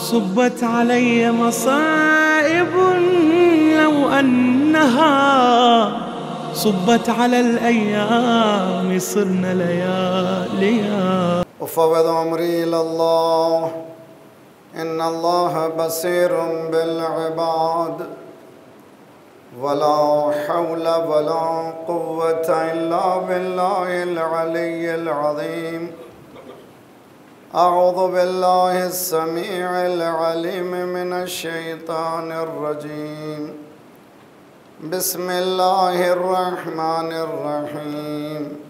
صبت علي مصائب لو أنها صبت على الأيام صرنا لياليا. أفوض أمري إلى الله إن الله بصير بالعباد ولا حول ولا قوة إلا بالله العلي العظيم. أعوذ بالله السميع العليم من الشيطان الرجيم. بسم الله الرحمن الرحيم.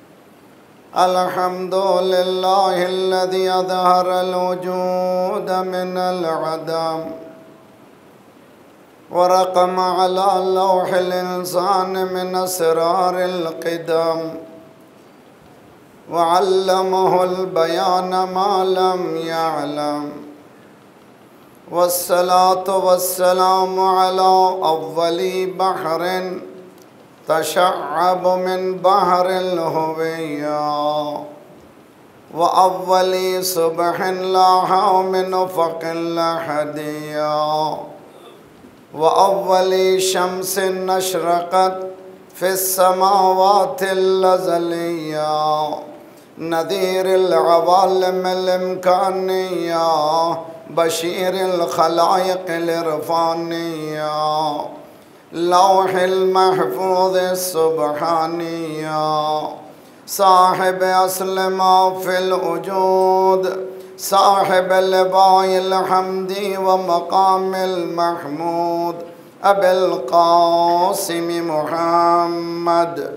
الحمد لله الذي أظهر الوجود من العدم ورقم على لوح الإنسان من أسرار القدم وعلمه البيان ما لم يعلم. والصلاة والسلام على أول بحر تشعب من بحر الهوية وأول صبح لاح من أفق الأحدية وأول شمس أشرقت في السماوات الأزلية نذير العوالم الإمكانية بشير الخلائق الإرفانية لوح المحفوظ السبحانية صاحب أصل ما في الوجود صاحب لواء الحمد ومقام المحمود أبي القاسم محمد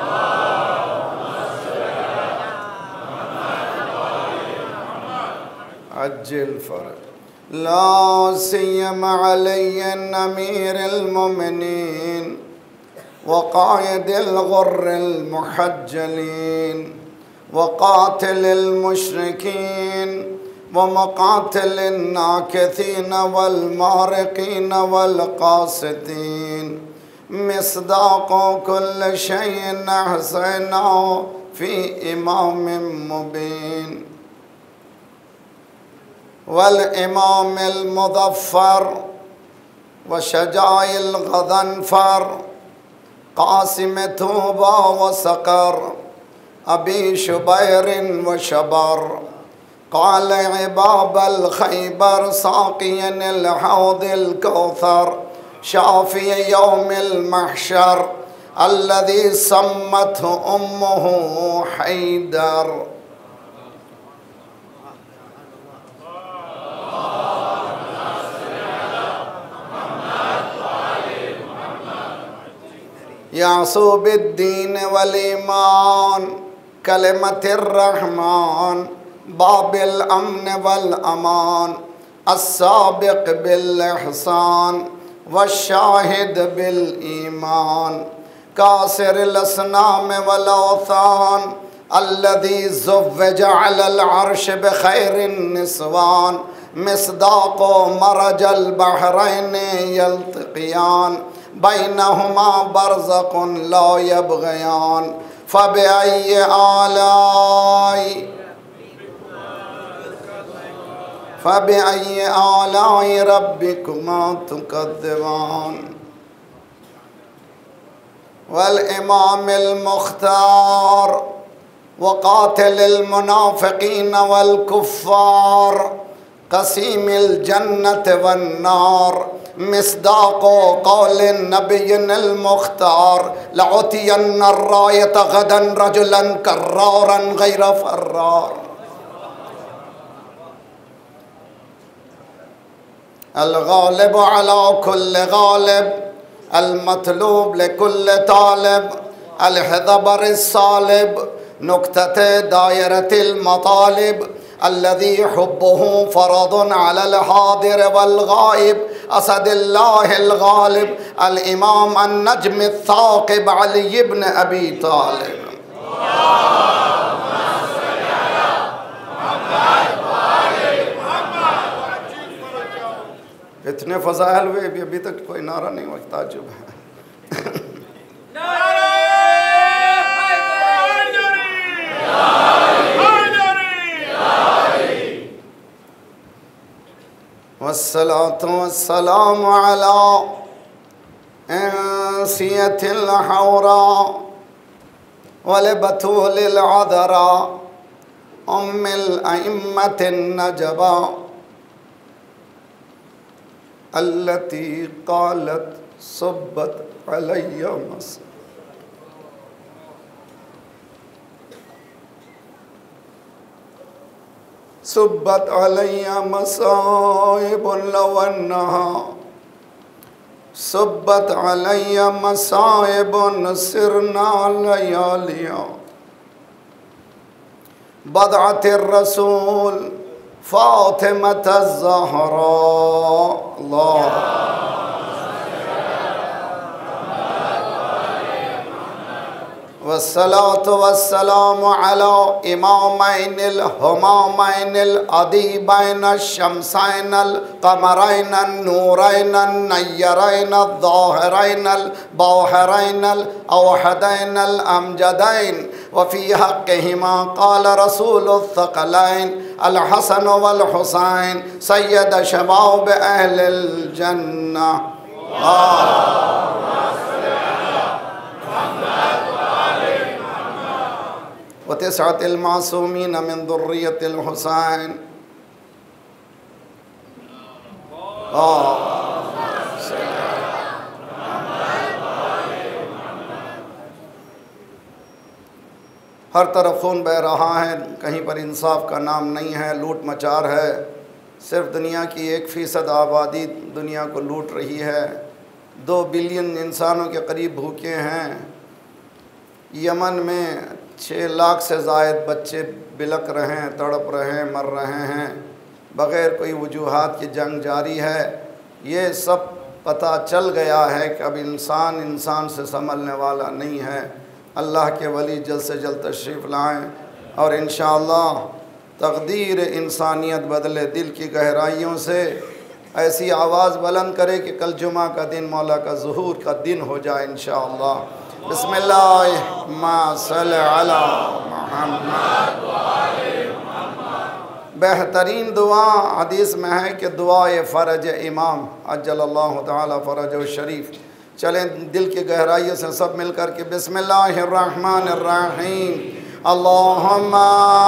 عجل فرج. لا سيما علي أمير المؤمنين وقائد الغر المحجلين وقاتل المشركين ومقاتل الناكثين والمارقين والقاسطين مصداق كل شيء أحصيناه في إمام مبين. والإمام المظفر وشجاع الغضنفر قاسم توبى وسقر أبي شبير وشبر قال عباب الخيبر ساقيا الحوض الكوثر شافي يوم المحشر الذي سمته أمه حيدر. يعصو بالدين والإيمان كلمة الرحمن باب الأمن والأمان السابق بالإحسان والشاهد بالإيمان كاسر الأصنام والأوثان الذي زوج على العرش بخير النسوان مصداق مرج البحرين يلتقيان بينهما برزق لا يبغيان. فبأي آلاء ربكما تكذبان. والإمام المختار وقاتل المنافقين والكفار قسيم الجنة والنار مصداق قول النبي المختار لأعطين الراية غدا رجلا كرارا غير فرار. الغالب على كل غالب المطلوب لكل طالب الحذبر الصالب نكتة دائرة المطالب الذي حبه فرض على الحاضر والغائب أسد الله الغالب الإمام النجم الثاقب علي بن أبي طالب. इतने फजाइल हुए अभी तक कोई नारा नहीं हुआ ताजुब है। वस्सलातु वस्सलामु अला इंसियतिल हौरा वल बतूलिल अदरा उम्मिल अइम्मतिन नजबा अल्लती क़ालत सुब्बत अलैया मसा सुब्बत अलैया मसाइबुन लव अन्नहा सुब्बत अलैया मसाइबुन सिरना लयालिया बदअतिर रसूल फातिमत ज़हरा अल्लाह वस्सलातु वस्सलामु अला इमामैनिल हुमामैनिल अदीबैन शम्सैनल क़मरैनन नूरैनन नय्यरैन ज़ाहिरैनल बाहिरैनल अवहदैनल अमजदैन वफ़ी हक़्क़िहिमा क़ाल रसूलुस सक़लैन अल हसन वल हुसैन सय्यद शबाब अहलिल जन्नह वतिसअतिल मासूमीन मिन ज़ुर्रियतिल हुसैन हर तरफ खून बह रहा है, कहीं पर इंसाफ का नाम नहीं है, लूट मचार है। सिर्फ दुनिया की 1% आबादी दुनिया को लूट रही है। 2 बिलियन इंसानों के करीब भूखे हैं। यमन में 6 लाख से ज़ायद बच्चे बिलक रहे हैं, तड़प रहे हैं, मर रहे हैं। बग़ैर कोई वजूहात की जंग जारी है। ये सब पता चल गया है कि अब इंसान से संभलने वाला नहीं है। अल्लाह के वली जल्द से जल्द तशरीफ़ लाएँ और इंशाअल्लाह तक़दीर इंसानियत बदले दिल की गहराइयों से ऐसी आवाज़ बुलंद करे कि कल जुमा का दिन मौला का ज़ुहूर का दिन हो जाए इंशाअल्लाह। बेहतरीन दुआ हदीस में है कि दुआए फ़रज इमाम अज्जलल्लाहु ताला फ़रजहु शरीफ। चलें दिल की गहराइयों से सब मिलकर के बिस्मिल्लाहिर्रहमानिर्रहीम अल्लाहुम्मा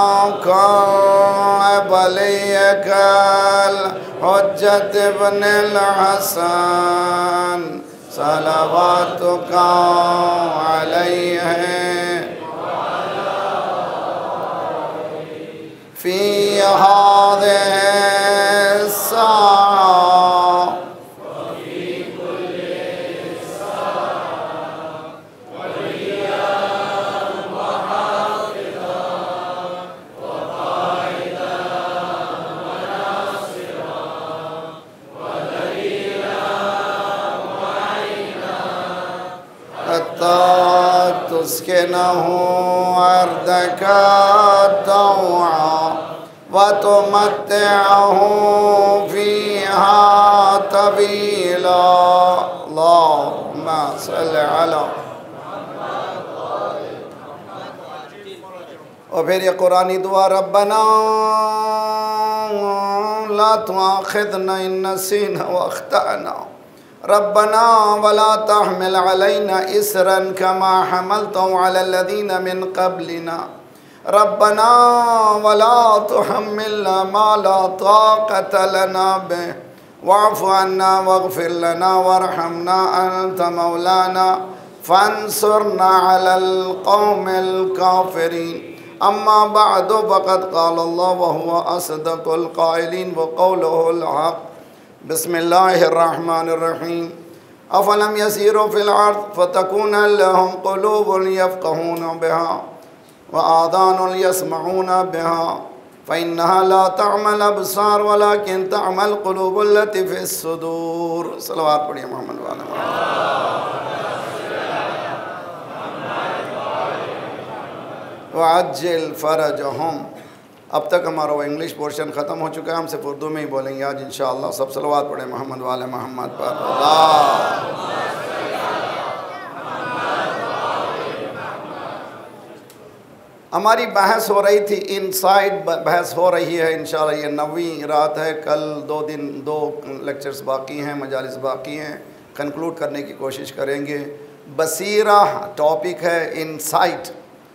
वलियकल हुज्जत इब्नुल हसन सलवातुका अलैहि फी हादिहि स्साअ तुस्किनहु अर्दका तौआ व तुमत्तिअहु फ़ीहा तवीला अल्लाहुम्मा सल्लि अला। और फिर ये कुरानी दुआ रब्बना ला तुआखिज़ना इन नसीना व अख़्ताना रब्बना वला तहमिल अलैना इसरन कमा हमलतहु अलल लज़ीना मिन क़ब्लिना रब्बना वला तुहम्मिलना मा ला ताक़त लना बिहि वाफ़ु अन्ना वग़फ़िर लना वरहमना अन्त मौलाना फ़ंसुरना अलल क़ौमिल काफ़िरीन। अम्मा बअदु फ़क़द क़ालल्लाहु व हुवा असदक़ुल क़ाइलीन व क़ौलुहुल हक़। बिस्मिल्लाहिर्रहमानिर्रहीम अफ़लम यसीरू फ़िल अर्ज़ फ़तकून लहुम क़ुलूबुन यफ़क़हून बिहा व आज़ानुन यस्मऊन बिहा फ़इन्नहा ला तअमल अबसार वलाकिन तअमल क़ुलूबुल लती फ़िस सुदूर। सलवात पढ़िए मोहम्मद वाले वअज्जिल फ़रजहुम। अब तक हमारा वो इंग्लिश पोर्शन ख़त्म हो चुका है, हम सिर्फ उर्दू में ही बोलेंगे आज इंशाअल्लाह। सब सलवात पढ़े मोहम्मद वाले मोहम्मद पर। हमारी बहस हो रही थी, इनसाइड बहस हो रही है। इंशाल्लाह ये 9वीं रात है, कल 2 लेक्चर्स बाकी हैं, मजालिस बाकी हैं, कंक्लूड करने की कोशिश करेंगे। बसीरा टॉपिक है, इनसाइट।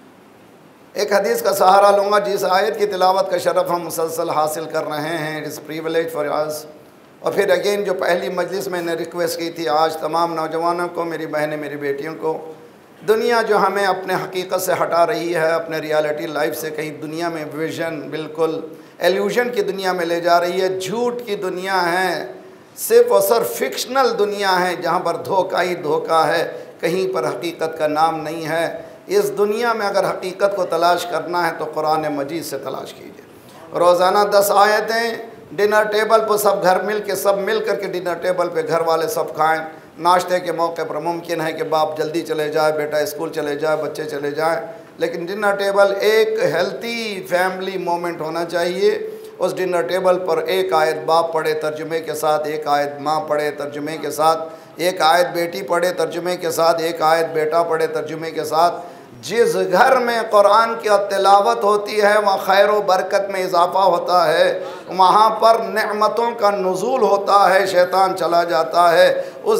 एक हदीस का सहारा लूँगा जिस आयत की तिलावत का शरफ़ हम मुसलसल हासिल कर रहे हैं। It is privilege for us. और फिर अगेन जो पहली मजलिस मैंने रिक्वेस्ट की थी, आज तमाम नौजवानों को, मेरी बहनें, मेरी बेटियों को, दुनिया जो हमें अपने हकीकत से हटा रही है, अपने रियलिटी लाइफ से कहीं दुनिया में विजन, बिल्कुल एल्यूजन की दुनिया में ले जा रही है। झूठ की दुनिया है, सिर्फ और सिर्फ फिक्शनल दुनिया है जहाँ पर धोखा ही धोखा है, कहीं पर हकीकत का नाम नहीं है। इस दुनिया में अगर हकीकत को तलाश करना है तो कुरान मजीद से तलाश कीजिए। रोज़ाना 10 आयतें, डिनर टेबल पर सब घर मिल करके डिनर टेबल पे घर वाले सब खाएं। नाश्ते के मौके पर मुमकिन है कि बाप जल्दी चले जाए, बेटा स्कूल चले जाए, बच्चे चले जाए, लेकिन डिनर टेबल एक हेल्थी फैमिली मोमेंट होना चाहिए। उस डिनर टेबल पर एक आयत बाप पढ़े तर्जुमे के साथ, एक आयत माँ पढ़े तर्जुमे के साथ, एक आयत बेटी पढ़े तर्जुमे के साथ, एक आयत बेटा पढ़े तर्जुमे के साथ। जिस घर में कुरान की तिलावत होती है वहाँ खैर व बरकत में इजाफ़ा होता है, वहाँ पर नेमतों का नुज़ूल होता है, शैतान चला जाता है।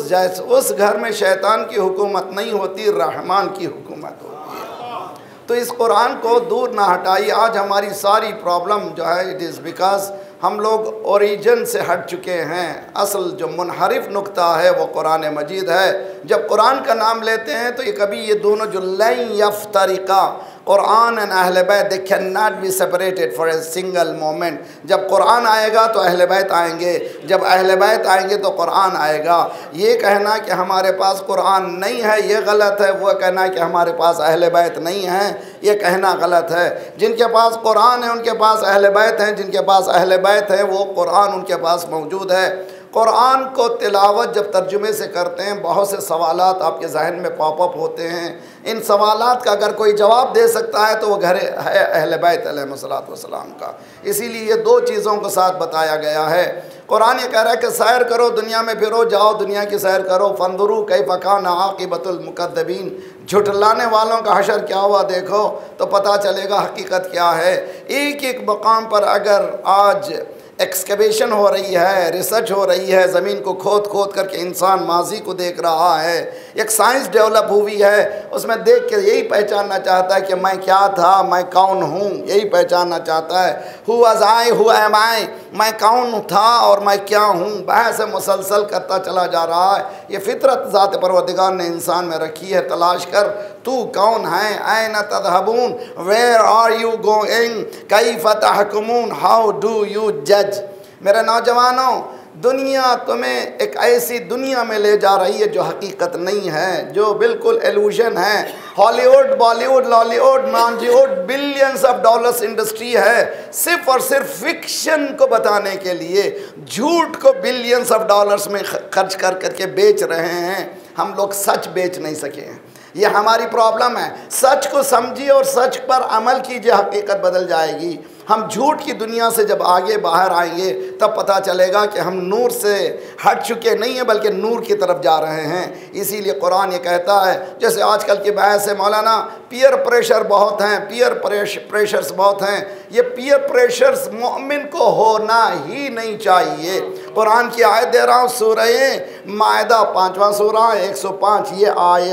उस घर में शैतान की हुकूमत नहीं होती, रहमान की हुकूमत होती है। तो इस कुरान को दूर ना हटाइए। आज हमारी सारी प्रॉब्लम जो है, इट इज़ बिकॉज हम लोग ओरिजिन से हट चुके हैं। असल जो मुनहरिफ नुक्ता है वो कुरान मजीद है। जब कुरान का नाम लेते हैं तो ये कभी ये दोनों जो लैन यफ्तरिका, कुरान एंड अहले बैत, they can not be separated for a single moment. जब कुरान आएगा तो अहले बैत आएंगे, जब अहले बैत आएंगे तो कुरान आएगा। ये कहना कि हमारे पास कुरान नहीं है ये गलत है, वो कहना कि हमारे पास अहले बैत नहीं है ये कहना गलत है। जिनके पास कुरान है उनके पास अहले बैत हैं, जिनके पास अहले बैत है वो कुरान उनके पास मौजूद है। कुरान को तिलावत जब तर्जुमे से करते हैं, बहुत से सवालात आपके जहन में पॉपअप होते हैं। इन सवालात का अगर कोई जवाब दे सकता है तो वो घर है अहले बैत अलैहिस्सलातु वस्सलाम का। इसीलिए ये 2 चीज़ों को साथ बताया गया है। कुरान ये कह रहा है कि सैर करो, दुनिया में फिरो, जाओ दुनिया की सैर करो। फंदुरू कैफ़ कान आक़िबतुल मुकद्दिबीन, झुटलाने वालों का हशर क्या हुआ देखो तो पता चलेगा हकीकत क्या है। एक एक मकाम पर अगर आज एक्सकवेशन हो रही है, रिसर्च हो रही है, ज़मीन को खोद खोद करके इंसान माजी को देख रहा है, एक साइंस डेवलप हुई है, उसमें देख के यही पहचानना चाहता है कि मैं क्या था, मैं कौन हूँ, यही पहचानना चाहता है। Who was I, who am I, मैं कौन था और मैं क्या हूँ, बहस मुसलसल करता चला जा रहा है। ये फितरत ज़ात परवरदिगार ने इंसान में रखी है। तलाश कर तू कौन है, ऐन तज़हबून, वेयर आर यू गोइंग, कैफ़ तहकुमून, हाउ डू यू जज। मेरे नौजवानों, दुनिया तुम्हें एक ऐसी दुनिया में ले जा रही है जो हकीकत नहीं है, जो बिल्कुल एल्यूजन है। Hollywood, Bollywood, Lollywood, Nollywood, billions of dollars industry है सिर्फ और सिर्फ फिक्शन को बताने के लिए। झूठ को बिलियंस ऑफ डॉलर्स में खर्च कर करके बेच रहे हैं। हम लोग सच बेच नहीं सके हैं, ये हमारी प्रॉब्लम है। सच को समझिए और सच पर अमल कीजिए, हकीकत बदल जाएगी। हम झूठ की दुनिया से जब आगे बाहर आएंगे तब पता चलेगा कि हम नूर से हट चुके नहीं हैं बल्कि नूर की तरफ जा रहे हैं। इसीलिए कुरान ये कहता है, जैसे आजकल की बहस है मौलाना, पीयर प्रेशर बहुत हैं, पीयर प्रेशर्स बहुत हैं। ये पीयर प्रेशर्स मोमिन को होना ही नहीं चाहिए। कुरान की आयत दे रहा हूँ, सूरह माइदा 5वां सूरा 105। ये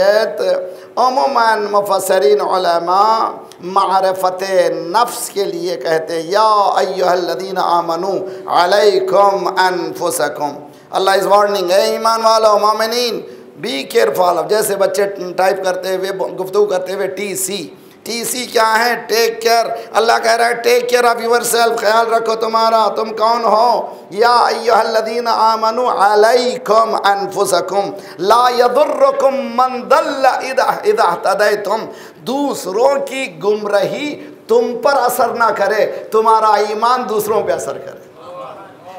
आयत अमूमन मुफस्सिरीन उलमा मारिफत नफ्स के लिए कहते हैं, या अय्युहल्लज़ीना आमनू अलैकुम अनफुसकुम। अल्लाह इज़ वार्निंग, ए ईमान वालों, मोमिनीन, बी केयरफुल। जैसे बच्चे टाइप करते हुए, गुफ्तगू करते हुए TC क्या है, टेक केयर। अल्लाह कह रहा है take care of yourself, ख्याल रखो तुम्हारा, तुम कौन हो। या अय्युहल्लज़ीना आमनू अलैकुम अनफुसकुम ला यदुर्रुकुम मन दल्ला इज़ा इह्तदैतुम। दूसरों की गुमराही तुम पर असर ना करे, तुम्हारा ईमान दूसरों पे असर करे।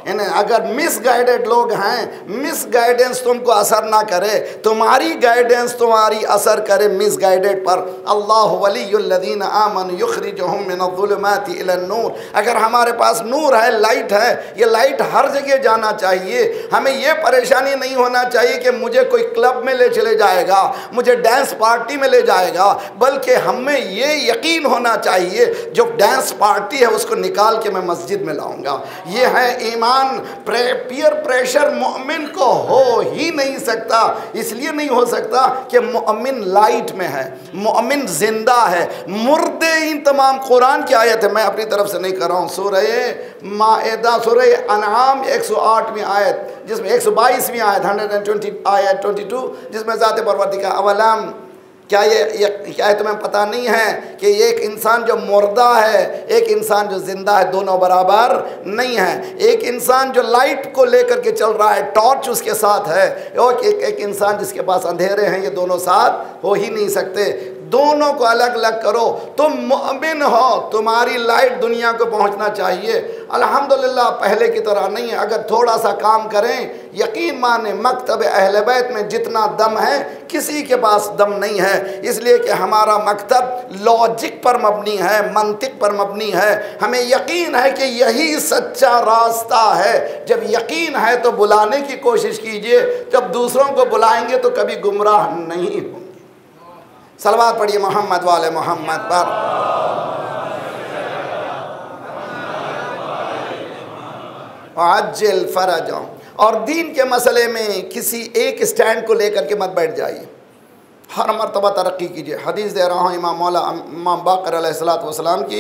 इन्हें अगर मिसगाइडेड लोग हैं, मिस गाइडेंस तुमको असर ना करे, तुम्हारी गाइडेंस तुम्हारी असर करे मिसगाइडेड पर। अल्लाह वलियुल्लज़ीन आमनु युखरिजुहुम मिनज़्ज़ुलुमाति इलन्नूर। अगर हमारे पास नूर है, लाइट है, ये लाइट हर जगह जाना चाहिए। हमें ये परेशानी नहीं होना चाहिए कि मुझे कोई क्लब में ले चले जाएगा, मुझे डांस पार्टी में ले जाएगा, बल्कि हमें ये यकीन होना चाहिए जो डांस पार्टी है उसको निकाल के मैं मस्जिद में लाऊंगा। ये है ईमान। पीयर प्रेशर मोमिन को हो ही नहीं सकता। इसलिए नहीं हो सकता कि मोमिन लाइट में है, मोमिन जिंदा है। मुर्दे इन तमाम कुरान की आयत है, मैं अपनी तरफ से नहीं कर रहा हूँ। सूरह माइदा, सूरह अनआम 108वीं आयत, जिसमें 122वीं आयत 120 आयत 22, जिसमें ज़ात परवरदिगार अवलम, क्या ये तुम्हें पता नहीं है कि एक इंसान जो मुर्दा है, एक इंसान जो जिंदा है, दोनों बराबर नहीं है। एक इंसान जो लाइट को लेकर के चल रहा है, टॉर्च उसके साथ है, और एक इंसान जिसके पास अंधेरे हैं, ये दोनों साथ हो ही नहीं सकते। दोनों को अलग अलग करो। तुम मोमिन हो, तुम्हारी लाइट दुनिया को पहुंचना चाहिए। अल्हम्दुलिल्लाह पहले की तरह नहीं है। अगर थोड़ा सा काम करें, यकीन माने मकतब अहले बैत में जितना दम है किसी के पास दम नहीं है। इसलिए कि हमारा मकतब लॉजिक पर मबनी है, मंतिक पर मबनी है। हमें यकीन है कि यही सच्चा रास्ता है। जब यकीन है तो बुलाने की कोशिश कीजिए, जब दूसरों को बुलाएंगे तो कभी गुमराह नहीं होंगे। सलवात पढ़िए मोहम्मद वाले मोहम्मद पर। अज्जिल फरजा। और दीन के मसले में किसी एक स्टैंड को लेकर के मत बैठ जाइए, हर मर्तबा तरक्की कीजिए। हदीस दे रहा हूँ इमाम बाक़र अलैहिस्सलातु वस्सलाम की।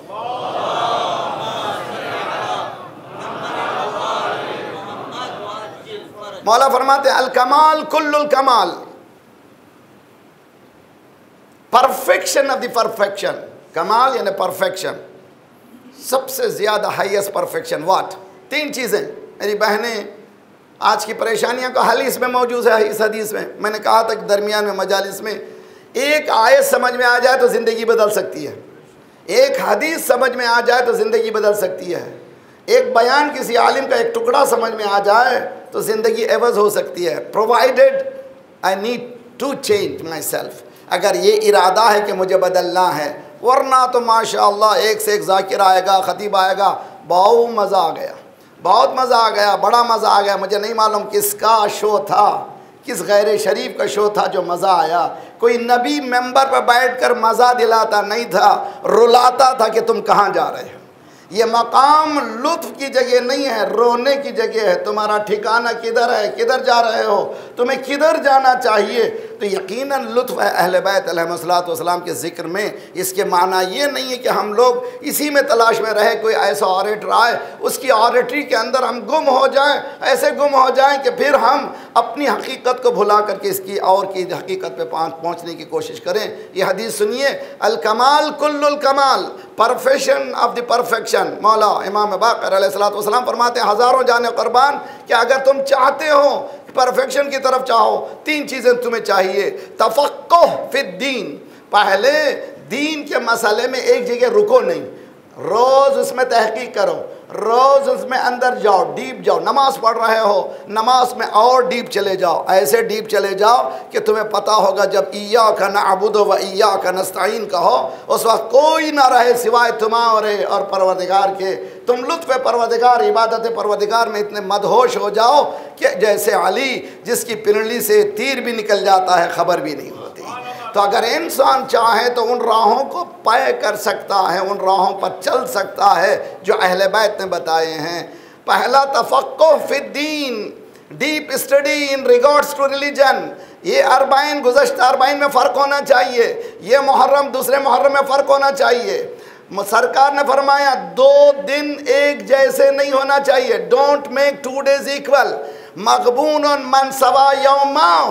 मौला फरमाते अल कमाल कुल्लुल कमाल, परफेक्शन ऑफ द परफेक्शन। कमाल यानी परफेक्शन, सबसे ज़्यादा हाईएस्ट परफेक्शन। व्हाट? तीन चीज़ें मेरी बहनें, आज की परेशानियों का हल इसमें मौजूद है, इस हदीस में। मैंने कहा था कि दरमियान में मजालिस में एक आयत समझ में आ जाए तो ज़िंदगी बदल सकती है, एक हदीस समझ में आ जाए तो ज़िंदगी बदल सकती है, एक बयान किसी आलिम का एक टुकड़ा समझ में आ जाए तो ज़िंदगी एवज़ हो सकती है। Provided I need to change myself, अगर ये इरादा है कि मुझे बदलना है, वरना तो माशाअल्लाह एक से एक ज़ाकिर आएगा, ख़तीब आएगा, बहुत मज़ा आ गया, बहुत मज़ा आ गया, बड़ा मज़ा आ गया। मुझे नहीं मालूम किसका शो था, किस गैर शरीफ का शो था जो मज़ा आया। कोई नबी मेंबर पर बैठकर मज़ा दिलाता नहीं था, रुलाता था कि तुम कहाँ जा रहे हो। ये मकाम लुत्फ़ की जगह नहीं है, रोने की जगह है। तुम्हारा ठिकाना किधर है, किधर जा रहे हो, तुम्हें किधर जाना चाहिए। तो यकीनन लुत्फ़ है अहले बैत अलैहिस्सलातु वस्सलाम के ज़िक्र में। इसके माना ये नहीं है कि हम लोग इसी में तलाश में रहे, कोई ऐसा ऑरेटर आए उसकी ऑरेटरी के अंदर हम गुम हो जाएं, ऐसे गुम हो जाएं कि फिर हम अपनी हकीकत को भुला करके इसकी और की हकीकत पे पहुँचने की कोशिश करें। ये हदीस सुनिए, अल कमाल कुल्लुल कमाल, परफेक्शन ऑफ द परफेक्शन। मौला इमाम बाक़र अलैहिस्सलातु वस्सलाम फरमाते हैं, हज़ारों जाने कुर्बान, कि अगर तुम चाहते हो परफेक्शन की तरफ चाहो, तीन चीज़ें तुम्हें चाहिए। तफ़क्कुह फिद्दीन, पहले दीन के मसले में एक जगह रुको नहीं, रोज़ उसमें तहकीक करो, रोज़ उसमें अंदर जाओ, डीप जाओ। नमाज पढ़ रहे हो, नमाज में और डीप चले जाओ, ऐसे डीप चले जाओ कि तुम्हें पता होगा जब इय्याका नअबुदु व इय्याका नस्तईन कहो, उस वक्त कोई ना रहे सिवाय तुम्हारे और परवरदिगार के। तुम लुत्फ़ परवरदिगार, इबादत परवरदिगार में इतने मदहोश हो जाओ कि जैसे अली जिसकी पिंडली से तीर भी निकल जाता है, खबर भी नहीं होती। तो अगर इंसान चाहे तो उन राहों को तय कर सकता है, उन राहों पर चल सकता है जो अहले बैत ने बताए हैं। पहला तफ़क्कुह फिद्दीन, deep study in regards to religion. ये अरबाइन गुज़श्ता अरबाइन में फ़र्क होना चाहिए, ये मुहर्रम दूसरे मुहर्रम में फ़र्क होना चाहिए। सरकार ने फरमाया 2 दिन एक जैसे नहीं होना चाहिए, डोंट मेक 2 days इक्वल। मक़बून मन सवा यौमा,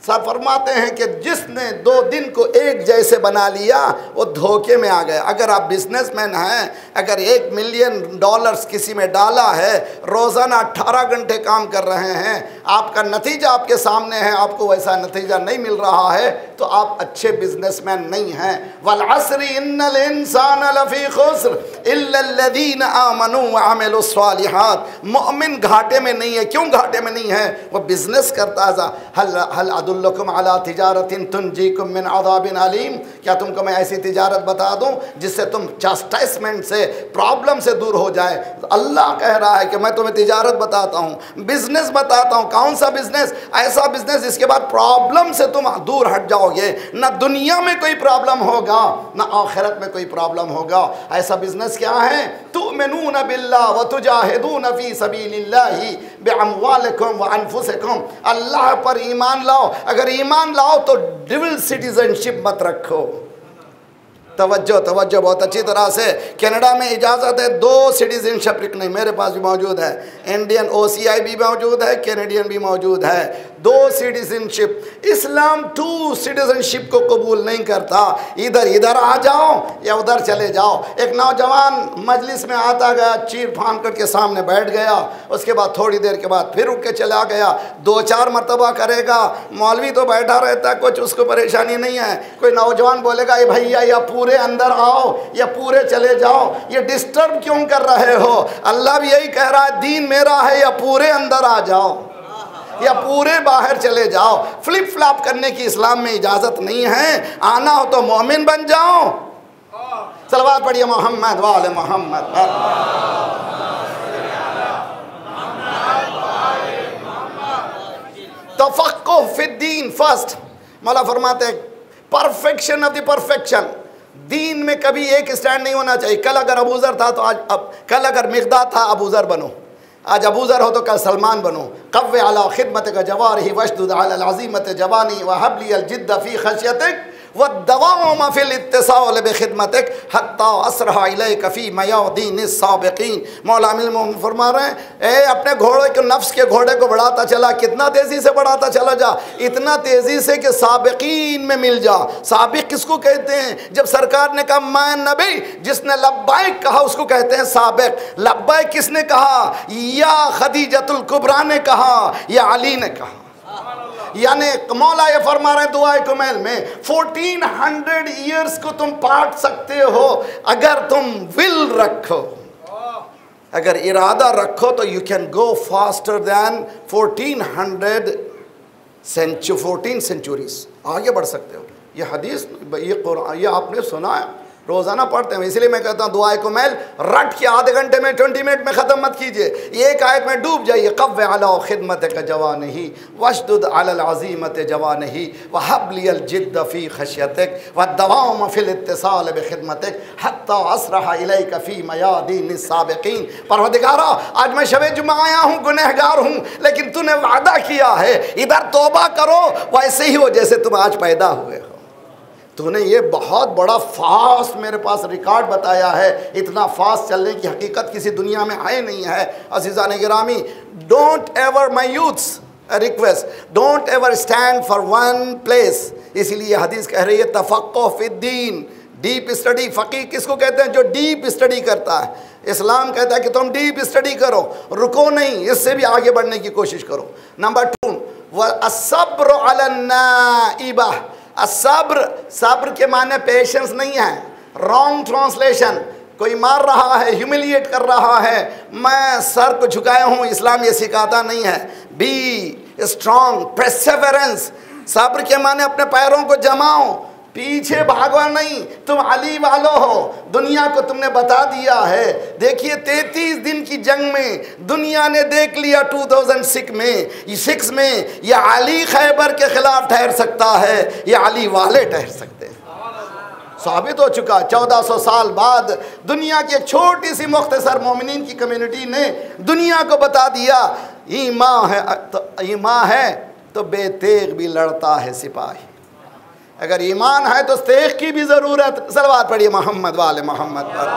सब फरमाते हैं कि जिसने 2 दिन को एक जैसे बना लिया वो धोखे में आ गया। अगर आप बिजनेसमैन हैं, अगर $1 मिलियन किसी में डाला है, रोज़ाना 18 घंटे काम कर रहे हैं, आपका नतीजा आपके सामने है, आपको वैसा नतीजा नहीं मिल रहा है, तो आप अच्छे बिजनेसमैन नहीं हैं। वल अस्री इन्नल इंसान लफी खुस्र इल्लल्लज़ीन आमनू व अमिलुस सालिहात। मोमिन घाटे में नहीं है। क्यों घाटे में नहीं है? वो बिजनेस करता है। हल अदुल्लुकुम अला तिजारतिन तुनजीकुम मिन अज़ाबिन अलीम। क्या तुमको मैं ऐसी तिजारत बता दूं जिससे तुम चास्टाइसमेंट से, प्रॉब्लम से दूर हो जाए? अल्लाह कह रहा है कि मैं तुम्हें तिजारत बताता हूँ, बिजनेस बताता हूँ। कौन सा बिजनेस? ऐसा बिजनेस जिसके बाद प्रॉब्लम से तुम दूर हट जाओगे। ना दुनिया में कोई प्रॉब्लम होगा, ना आखिरत में कोई प्रॉब्लम होगा। ऐसा बिजनेस क्या है? तुमिनून बिल्लाह व तुजाहिदून फी सबीलिल्लाहि बिअमवालिकुम व अनफुसिकुम। अल्लाह पर ईमान लाओ। अगर ईमान लाओ तो डबल सिटीजनशिप मत रखो। तवज्जो तवज्जो बहुत अच्छी तरह से। कनाडा में इजाज़त है 2 सिटीजनशिप रखने। मेरे पास भी मौजूद है, इंडियन OCI भी मौजूद है, कैनेडियन भी मौजूद है। 2 सिटीजनशिप। इस्लाम 2 सिटीजनशिप को कबूल नहीं करता। इधर आ जाओ या उधर चले जाओ। एक नौजवान मजलिस में आता गया, चीर फान करके सामने बैठ गया, उसके बाद थोड़ी देर के बाद फिर उठ के चला गया। 2-4 मरतबा करेगा, मौलवी तो बैठा रहता है, कुछ उसको परेशानी नहीं है। कोई नौजवान बोलेगा ये भैया या पूरे अंदर आओ या पूरे चले जाओ, ये डिस्टर्ब क्यों कर रहे हो? अल्लाह भी यही कह रहा है, दीन मेरा है, या पूरे अंदर आ जाओ या पूरे बाहर चले जाओ। फ्लिप फ्लॉप करने की इस्लाम में इजाज़त नहीं है। आना हो तो मोमिन बन जाओ। सलवात पढ़िए मोहम्मद वाले मोहम्मद। तफक्कुह फिद्दीन फर्स्ट। मौला फरमाते हैं परफेक्शन ऑफ द परफेक्शन। दीन में कभी एक स्टैंड नहीं होना चाहिए। कल अगर अबूज़र था तो आज, अब कल अगर मिक़दाद था अबूज़र बनो, आज अबूज़र हो तो कल सलमान बनो। कव्वे अला खिदमत का जवारही वशदुद अला अज़ीमत जवानी व हबली अल जिद्द फ़ी खशियतिक व दवाम फ़िल इत्तिसाल बिखिदमतिक हत्ता असरहा इलैका फ़ी मयादीन साबिकीन। मौला अमीरुल मोमिनीन फरमा रहे हैं, ए अपने घोड़े को, नफ्स के घोड़े को बढ़ाता चला। कितना तेज़ी से बढ़ाता चला जा? इतना तेज़ी से कि साबिकीन में मिल जा। साबिक किसको कहते हैं? जब सरकार ने कहा मैं नबी, जिसने लब्बाइक कहा उसको कहते हैं साबिक। लब्बाइक किसने कहा? या खदीजतुल कुबरा ने कहा या अली ने कहा। यानी मौला ये फरमा रहे हैं दुआए कुमैल में 1400 ईयर्स को तुम पाट सकते हो अगर तुम विल रखो, अगर इरादा रखो तो you can go faster than 14 centuries आगे बढ़ सकते हो। ये हदीस, ये कुरान, ये आपने सुना है, रोज़ाना पढ़ते हैं। इसलिए मैं कहता हूँ दुआए कुमैल रट के आधे घंटे में 20 मिनट में ख़त्म मत कीजिए। एक आयत में डूब जाइए। कव्वे अला खिदमत का जवानही वशदुद अल अज़ीमत जवानही व हबली अल जिद्द फ़ी खशियतिक व दवाम फ़िल इत्तिसाल बिखिदमतिक हत्ता असरहा इलैका फ़ी मयादीन साबिकीन। परवरदिगारा आज मैं शब जुमा आया हूँ, गुनहगार हूँ, लेकिन तूने वादा किया है इधर तौबा करो वैसे ही हो जैसे तुम आज पैदा हुए हो। तूने ये बहुत बड़ा फास्ट मेरे पास रिकॉर्ड बताया है। इतना फास्ट चलने की हकीकत किसी दुनिया में है नहीं है। अज़ीज़ान गिरामी, don't ever, my youths request, don't ever stand for one place. इसीलिए हदीस कह रही है तफक्कुह फिद्दीन, डीप स्टडी। फ़कीह किसको कहते हैं? जो डीप स्टडी करता है। इस्लाम कहता है कि तुम डीप स्टडी करो, रुको नहीं, इससे भी आगे बढ़ने की कोशिश करो। नंबर 2 वस्सब्र अलन नाइबा। सब्र, सब्र के माने पेशेंस नहीं है, रॉन्ग ट्रांसलेशन। कोई मार रहा है, ह्यूमिलिएट कर रहा है, मैं सर को झुकाया हूँ, इस्लाम ये सिखाता नहीं है। Be strong, perseverance. सब्र के माने अपने पैरों को जमाओ, पीछे भागो नहीं। तुम अली वालो हो, दुनिया को तुमने बता दिया है। देखिए 33 दिन की जंग में दुनिया ने देख लिया 2006 में या अली खैबर के खिलाफ ठहर सकता है या अली वाले ठहर सकते हैं। साबित हो चुका। 1400 साल बाद दुनिया की एक छोटी सी मुख्तसर मोमिनीन की कम्युनिटी ने दुनिया को बता दिया ईमान है तो बेतेग भी लड़ता है सिपाही। अगर ईमान है तो तेग की भी ज़रूरत। सलवात पढ़िए मोहम्मद वाले मोहम्मद पर।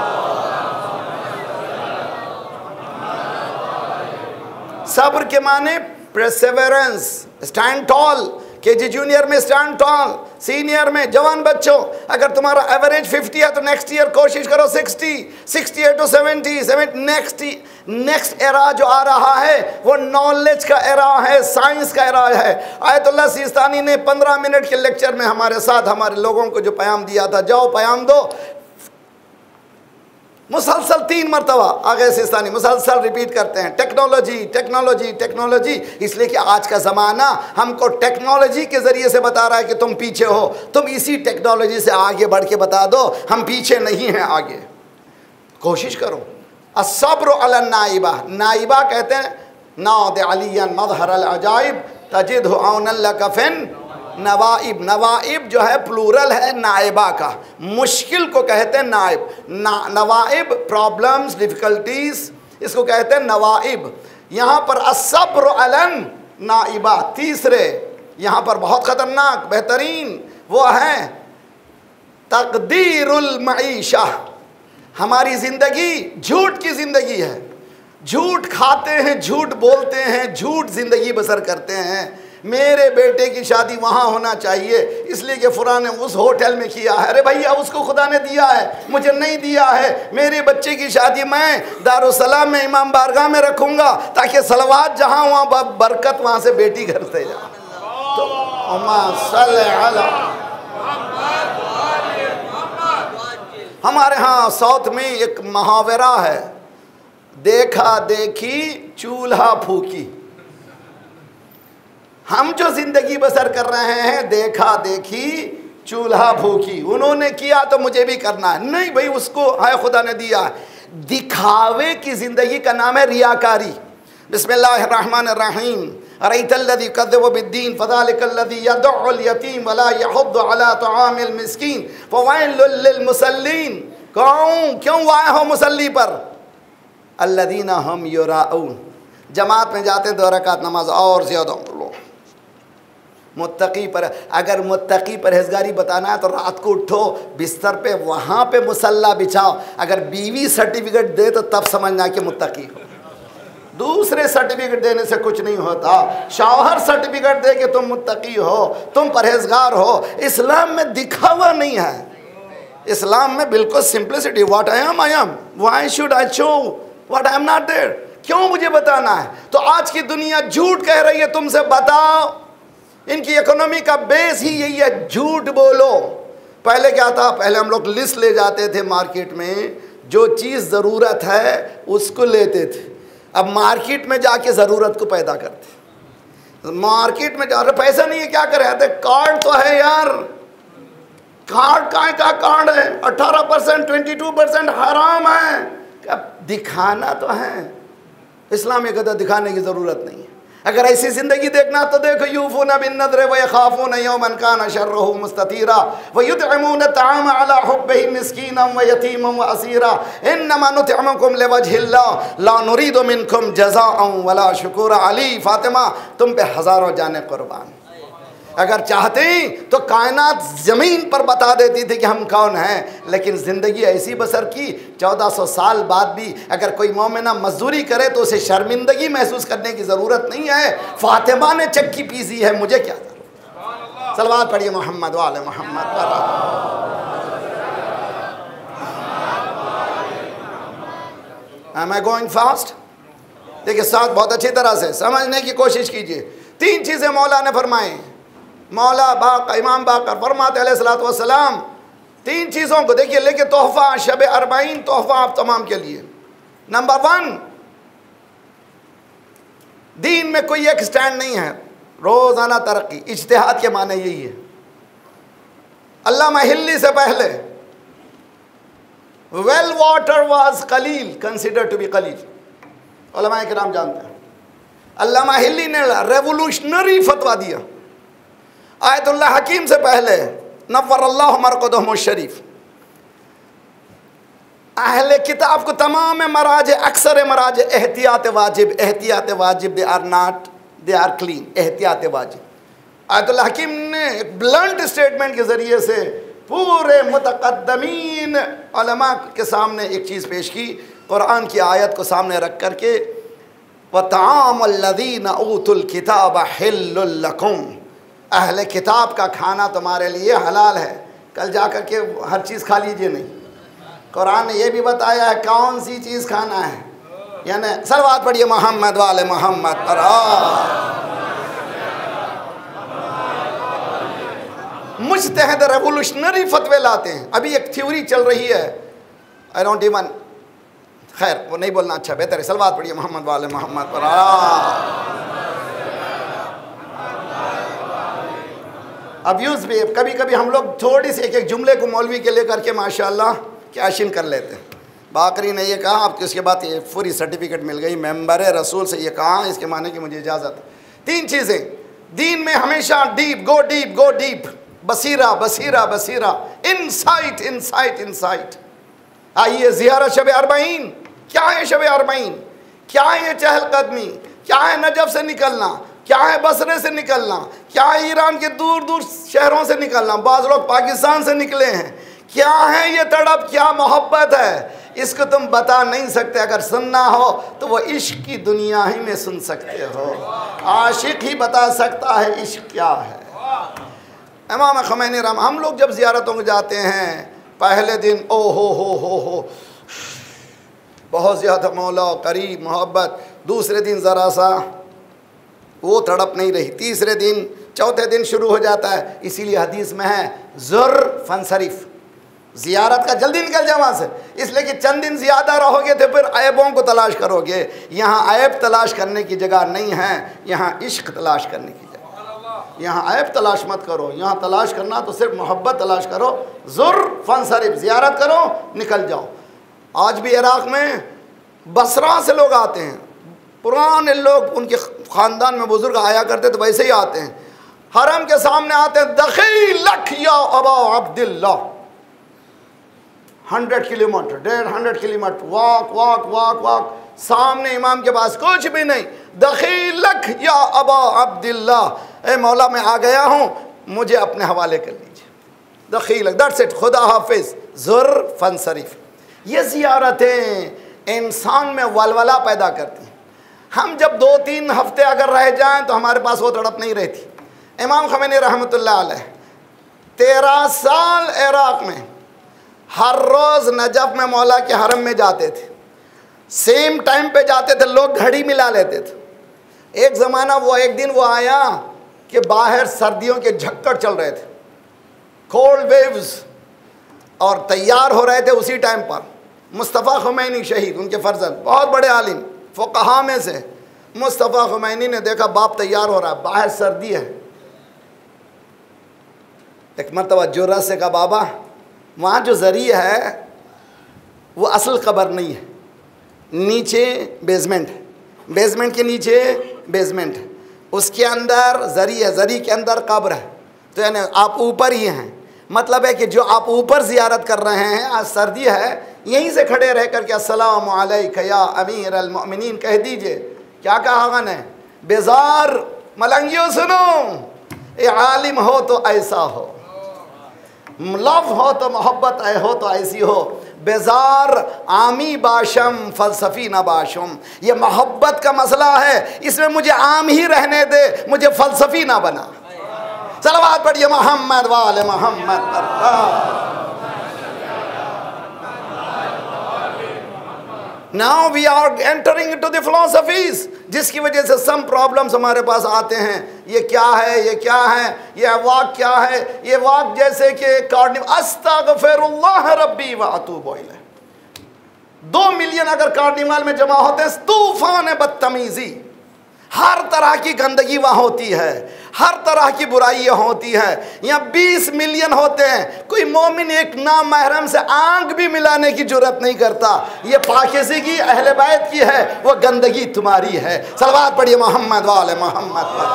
सब्र के माने perseverance, stand tall. KG junior में स्टैंड टॉल, सीनियर में जवान बच्चों, अगर तुम्हारा एवरेज 50 है तो नेक्स्ट ईयर कोशिश करो 60, 68 to 70, नेक्स्ट एरा जो आ रहा है वो नॉलेज का एरा है, साइंस का एरा है। आयतुल्लाह सिस्तानी ने 15 मिनट के लेक्चर में हमारे साथ हमारे लोगों को जो पैगाम दिया था, जाओ पैगाम दो, मुसलसल 3 मरतबा आगे सिस्तानी मुसलसल रिपीट करते हैं, टेक्नोलॉजी टेक्नोलॉजी टेक्नोलॉजी। इसलिए कि आज का ज़माना हमको टेक्नोलॉजी के ज़रिए से बता रहा है कि तुम पीछे हो, तुम इसी टेक्नोलॉजी से आगे बढ़ के बता दो हम पीछे नहीं हैं, आगे कोशिश करो। अस्सब्र अला नाइबा, नाइबा कहते हैं नाद अलियन मज़हर अल अजाइब तजिदहु औनन लका फिन नवाइब। नवाइब जो है प्लूरल है नाइबा का, मुश्किल को कहते हैं नाइब, नवाइब प्रॉब्लम्स डिफ़िकल्टीज, इसको कहते हैं नवाइब। यहाँ पर अस्सब्र अलन नाइबा, तीसरे यहाँ पर बहुत ख़तरनाक बेहतरीन वो है तकदीरुल मईशा। हमारी ज़िंदगी झूठ की ज़िंदगी है, झूठ खाते हैं, झूठ बोलते हैं, झूठ ज़िंदगी बसर करते हैं। मेरे बेटे की शादी वहाँ होना चाहिए इसलिए कि फुरा ने उस होटल में किया है, अरे भैया उसको खुदा ने दिया है, मुझे नहीं दिया है। मेरे बच्चे की शादी मैं दारुसलाम में इमाम बारगाह में रखूँगा ताकि सलवात जहाँ वहाँ बरकत वहाँ से बेटी घर से जाए। तो हमारे यहाँ साउथ में एक मुहावरा है, देखा देखी चूल्हा फूकी। हम जो जिंदगी बसर कर रहे हैं देखा देखी चूल्हा फूकी, उन्होंने किया तो मुझे भी करना है, नहीं भाई उसको है खुदा ने दिया है। दिखावे की जिंदगी का नाम है रियाकारी। बिस्मिल्लाहिर्रहमानिर्रहीम अरैतल्लज़ी युकज़्ज़िबु बिद्दीन फ़ज़ालिकल्लज़ी यदउल यतीम वला यहुद्दु अला तआमिल मिस्कीन फ़वैलुल लिलमुसल्लीन। क्यों आए हो मुसल्ली पर? अल्लज़ीना हम युराऊन, जमात में जाते 2 रकात नमाज और ज़्यादा लो। मुत्तकी पर, अगर मुत्तकी परहेज़गारी बताना है तो रात को उठो बिस्तर पे वहाँ पे मुसल्ला बिछाओ। अगर बीवी सर्टिफिकेट दे तो तब समझना कि मुत्तकी हो, दूसरे सर्टिफिकेट देने से कुछ नहीं होता। शौहर सर्टिफिकेट दे कि तुम मुत्तकी हो, तुम परहेज़गार हो। इस्लाम में दिखावा नहीं है, इस्लाम में बिल्कुल simplicity. What I am, why should I show what I am not there? क्यों मुझे बताना है? तो आज की दुनिया झूठ कह रही है तुमसे, बताओ। इनकी इकोनॉमी का बेस ही यही है, झूठ बोलो। पहले क्या था? पहले हम लोग लिस्ट ले जाते थे मार्केट में, जो चीज़ ज़रूरत है उसको लेते थे। अब मार्केट में जाके ज़रूरत को पैदा करते। मार्केट में जा रहे, पैसा नहीं है क्या करें? कार्ड तो है यार, कार्ड का कार्ड है, 18% 22% हराम है। अब दिखाना तो है, इस्लाम में कहता दिखाने की ज़रूरत नहीं है। अगर ऐसी ज़िंदगी देखना तो देखो, यूफ़ूना बिन्नज़्र व यख़ाफ़ूना यौमन कान शर्रुहु मुस्ततीरा व युत्इमूना अत-तआम अला हुब्बिही मिस्कीनन व यतीमन व असीरा इन्नमा नुत्इमुकुम लिवजहिल्लाह ला नुरीदु मिनकुम जज़ाअन वला शुकुरा। अली फ़ातिमा, तुम पे हज़ारों जाने कुर्बान। अगर चाहते तो कायनात ज़मीन पर बता देती थी कि हम कौन हैं, लेकिन ज़िंदगी ऐसी बसर की 1400 साल बाद भी अगर कोई मोमिना मजदूरी करे तो उसे शर्मिंदगी महसूस करने की ज़रूरत नहीं है। फ़ातिमा ने चक्की पीसी है, मुझे क्या ज़रूरत? सलवात पढ़िए मोहम्मद वाले Mohammad. Am I going fast? देखिए साथ बहुत अच्छी तरह से समझने की कोशिश कीजिए। 3 चीज़ें मौला ने फरमाई। मौला इमाम बाकर फरमाते अलैहिस्सलातु वस्सलाम 3 चीज़ों को देखिए, लेके तोहफ़ा शब अरबाइन, तोहफ़ा आप तमाम के लिए। नंबर 1, दीन में कोई एक स्टैंड नहीं है, रोज़ाना तरक्की। इज्तिहाद के माने यही है। अल्लामा हिल्ली से पहले वेल वाटर वाज कलील कंसिडर टू बी कलील, उलमाए किराम जानते हैं। अल्लामा हिल्ली ने रेवोल्यूशनरी फतवा दिया। आयतुल्लाह हकीम से पहले नव्वरल्लाहु मरक़दहुम शरीफ, अहले किताब को तमाम मराज, अक्सर मराज एहतियात वाजिब they are not, they are clean, एहतियात वाजिब। आयतुल्लाह हकीम ने एक ब्लंट स्टेटमेंट के ज़रिए से पूरे मुतक़द्दमीन उलमा के सामने एक चीज़ पेश की, कुरान की आयत को सामने रख कर के, व तआमुल लज़ीना ऊतुल किताब हिल्लुल लकुम अहले किताब का खाना तुम्हारे लिए हलाल है, कल जा कर के हर चीज़ खा लीजिए नहीं। कुरान ने यह भी बताया है कौन सी चीज़ खाना है, यानी सलवात पढ़िए मोहम्मद वाले मोहम्मद पर। मुज्तहिद रेवोल्यूशनरी फतवे लाते हैं। अभी एक थ्योरी चल रही है, आई डोंट इवन, खैर वो नहीं बोलना अच्छा, बेहतर है। सलवात पढ़िए मोहम्मद वाले मोहम्मद पर। अब्यूज़ भी कभी कभी हम लोग थोड़ी सी एक एक जुमले को मौलवी के लेकर के माशाल्लाह कैशिन कर लेते हैं। बाकरी ने ये कहा, आपको इसके बाद ये पूरी सर्टिफिकेट मिल गई, मेंबर रसूल से ये कहा, इसके माने की मुझे इजाज़त। 3 चीज़ें दीन में हमेशा deep, go deep, go deep, बसीरा बसीरा बसीरा, इनसाइट इनसाइट इनसाइट। आइए ज़ियारत शब अरबईन। क्या है शब अरबईन? क्या है ये चहलकदमी? क्या है नजफ से निकलना? क्या है बसरे से निकलना? क्या है ईरान के दूर दूर शहरों से निकलना? बाज़ लोग पाकिस्तान से निकले हैं। क्या है ये तड़प? क्या मोहब्बत है? इसको तुम बता नहीं सकते। अगर सुनना हो तो वो इश्क की दुनिया ही में सुन सकते हो। आशिक ही बता सकता है इश्क क्या है। इमाम ख़ुमैनी रहम, हम लोग जब ज़ियारतों को जाते हैं, पहले दिन ओ हो बहुत ज़्यादा मौला करीब मोहब्बत, दूसरे दिन ज़रा सा वो तड़प नहीं रही, तीसरे दिन चौथे दिन शुरू हो जाता है। इसीलिए हदीस में है ज़ुर फनसरिफ, ज़ियारत का जल्दी निकल जाए वहाँ से, इसलिए कि चंद दिन ज़्यादा रहोगे तो फिर ऐबों को तलाश करोगे। यहाँ ऐब तलाश करने की जगह नहीं है, यहाँ इश्क तलाश करने की जगह। यहाँ ऐब तलाश मत करो, यहाँ तलाश करना तो सिर्फ मोहब्बत तलाश करो। ज़ुर फनसरिफ, ज़ियारत करो, निकल जाओ। आज भी इराक़ में बसरा से लोग आते हैं, पुराने लोग, उनके ख़ानदान में बुज़ुर्ग आया करते तो वैसे ही आते हैं, हरम के सामने आते हैं, दखीलक या अबा अब्दुल्ला, 100 kilometre 150 kilometre walk walk walk walk, सामने इमाम के पास कुछ भी नहीं, दखीलक या अबा अब्दुल्ला, ए मौला मैं आ गया हूँ, मुझे अपने हवाले कर लीजिए। दखीलक, दैट्स इट, खुदा हाफिज़, ज़ुर फनसरिफ। ये ज़ियारतें इंसान में वलवला पैदा करती हैं। हम जब 2-3 हफ्ते अगर रह जाएं तो हमारे पास वो तड़प नहीं रहती। इमाम ख़ुमैनी रहमतुल्लाह अलैह 13 साल इराक़ में हर रोज़ नजफ़ में मौला के हरम में जाते थे, सेम टाइम पे जाते थे, लोग घड़ी मिला लेते थे। एक ज़माना वो, एक दिन वो आया कि बाहर सर्दियों के झक्कड़ चल रहे थे, कोल्ड वेव्स, और तैयार हो रहे थे उसी टाइम पर मुस्तफ़ा ख़ुमैनी शहीद, उनके फ़र्जंद, बहुत बड़े आलिम फ़ुक़हा में से मुस्तफ़ा ख़ुमैनी ने देखा बाप तैयार हो रहा है, बाहर सर्दी है। एक मरतबा जुर्रा से कहा, बाबा वहाँ जो ज़रिया है वो असल कब्र नहीं है, नीचे बेसमेंट है, बेसमेंट के नीचे बेसमेंट है, उसके अंदर ज़री है, ज़री के अंदर कब्र है। तो यानी आप ऊपर ही हैं, मतलब है कि जो आप ऊपर ज़ियारत कर रहे हैं, आज सर्दी है, यहीं से खड़े रह कर के अस्सलामु अलैका या अमीर अल-मोमिनीन कह दीजिए। क्या कहा आगन है? बेजार मलंगियों सुनो, ये आलिम हो तो ऐसा हो, लव हो तो मोहब्बत हो तो ऐसी हो। बेजार आमी बाशम फ़लसफ़ी न बाशम, ये मोहब्बत का मसला है, इसमें मुझे आम ही रहने दे, मुझे फ़लसफ़ी ना बना। सलवात पढ़िए मोहम्मद वाले मोहम्मद पर। Now we are entering into the philosophies, जिसकी वजह से some problems हमारे पास आते हैं। ये क्या है, ये क्या है, ये वाक़ क्या है? ये वाक़ जैसे कि कार्निवल, अस्तग़फिरुल्लाह रब्बी व अतूबु इलैह। 2 मिलियन अगर कार्निवल में जमा होते हैं, तूफ़ान बदतमीज़ी, हर तरह की गंदगी वहाँ होती है, हर तरह की बुराइयाँ होती हैं। यहाँ 20 मिलियन होते हैं, कोई मोमिन एक नामहरम से आंख भी मिलाने की जरूरत नहीं करता। ये पाकिज़गी अहले बैत की है, वो गंदगी तुम्हारी है। सलवात पढ़िए मोहम्मद वाले मोहम्मद पर।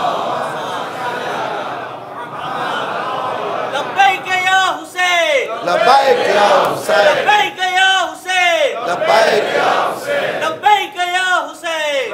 लब्बैक या हुसैन, लब्बैक या हुसैन, लब्बैक या हुसैन, लब्बैक या हुसैन, लब्बैक या हुसैन।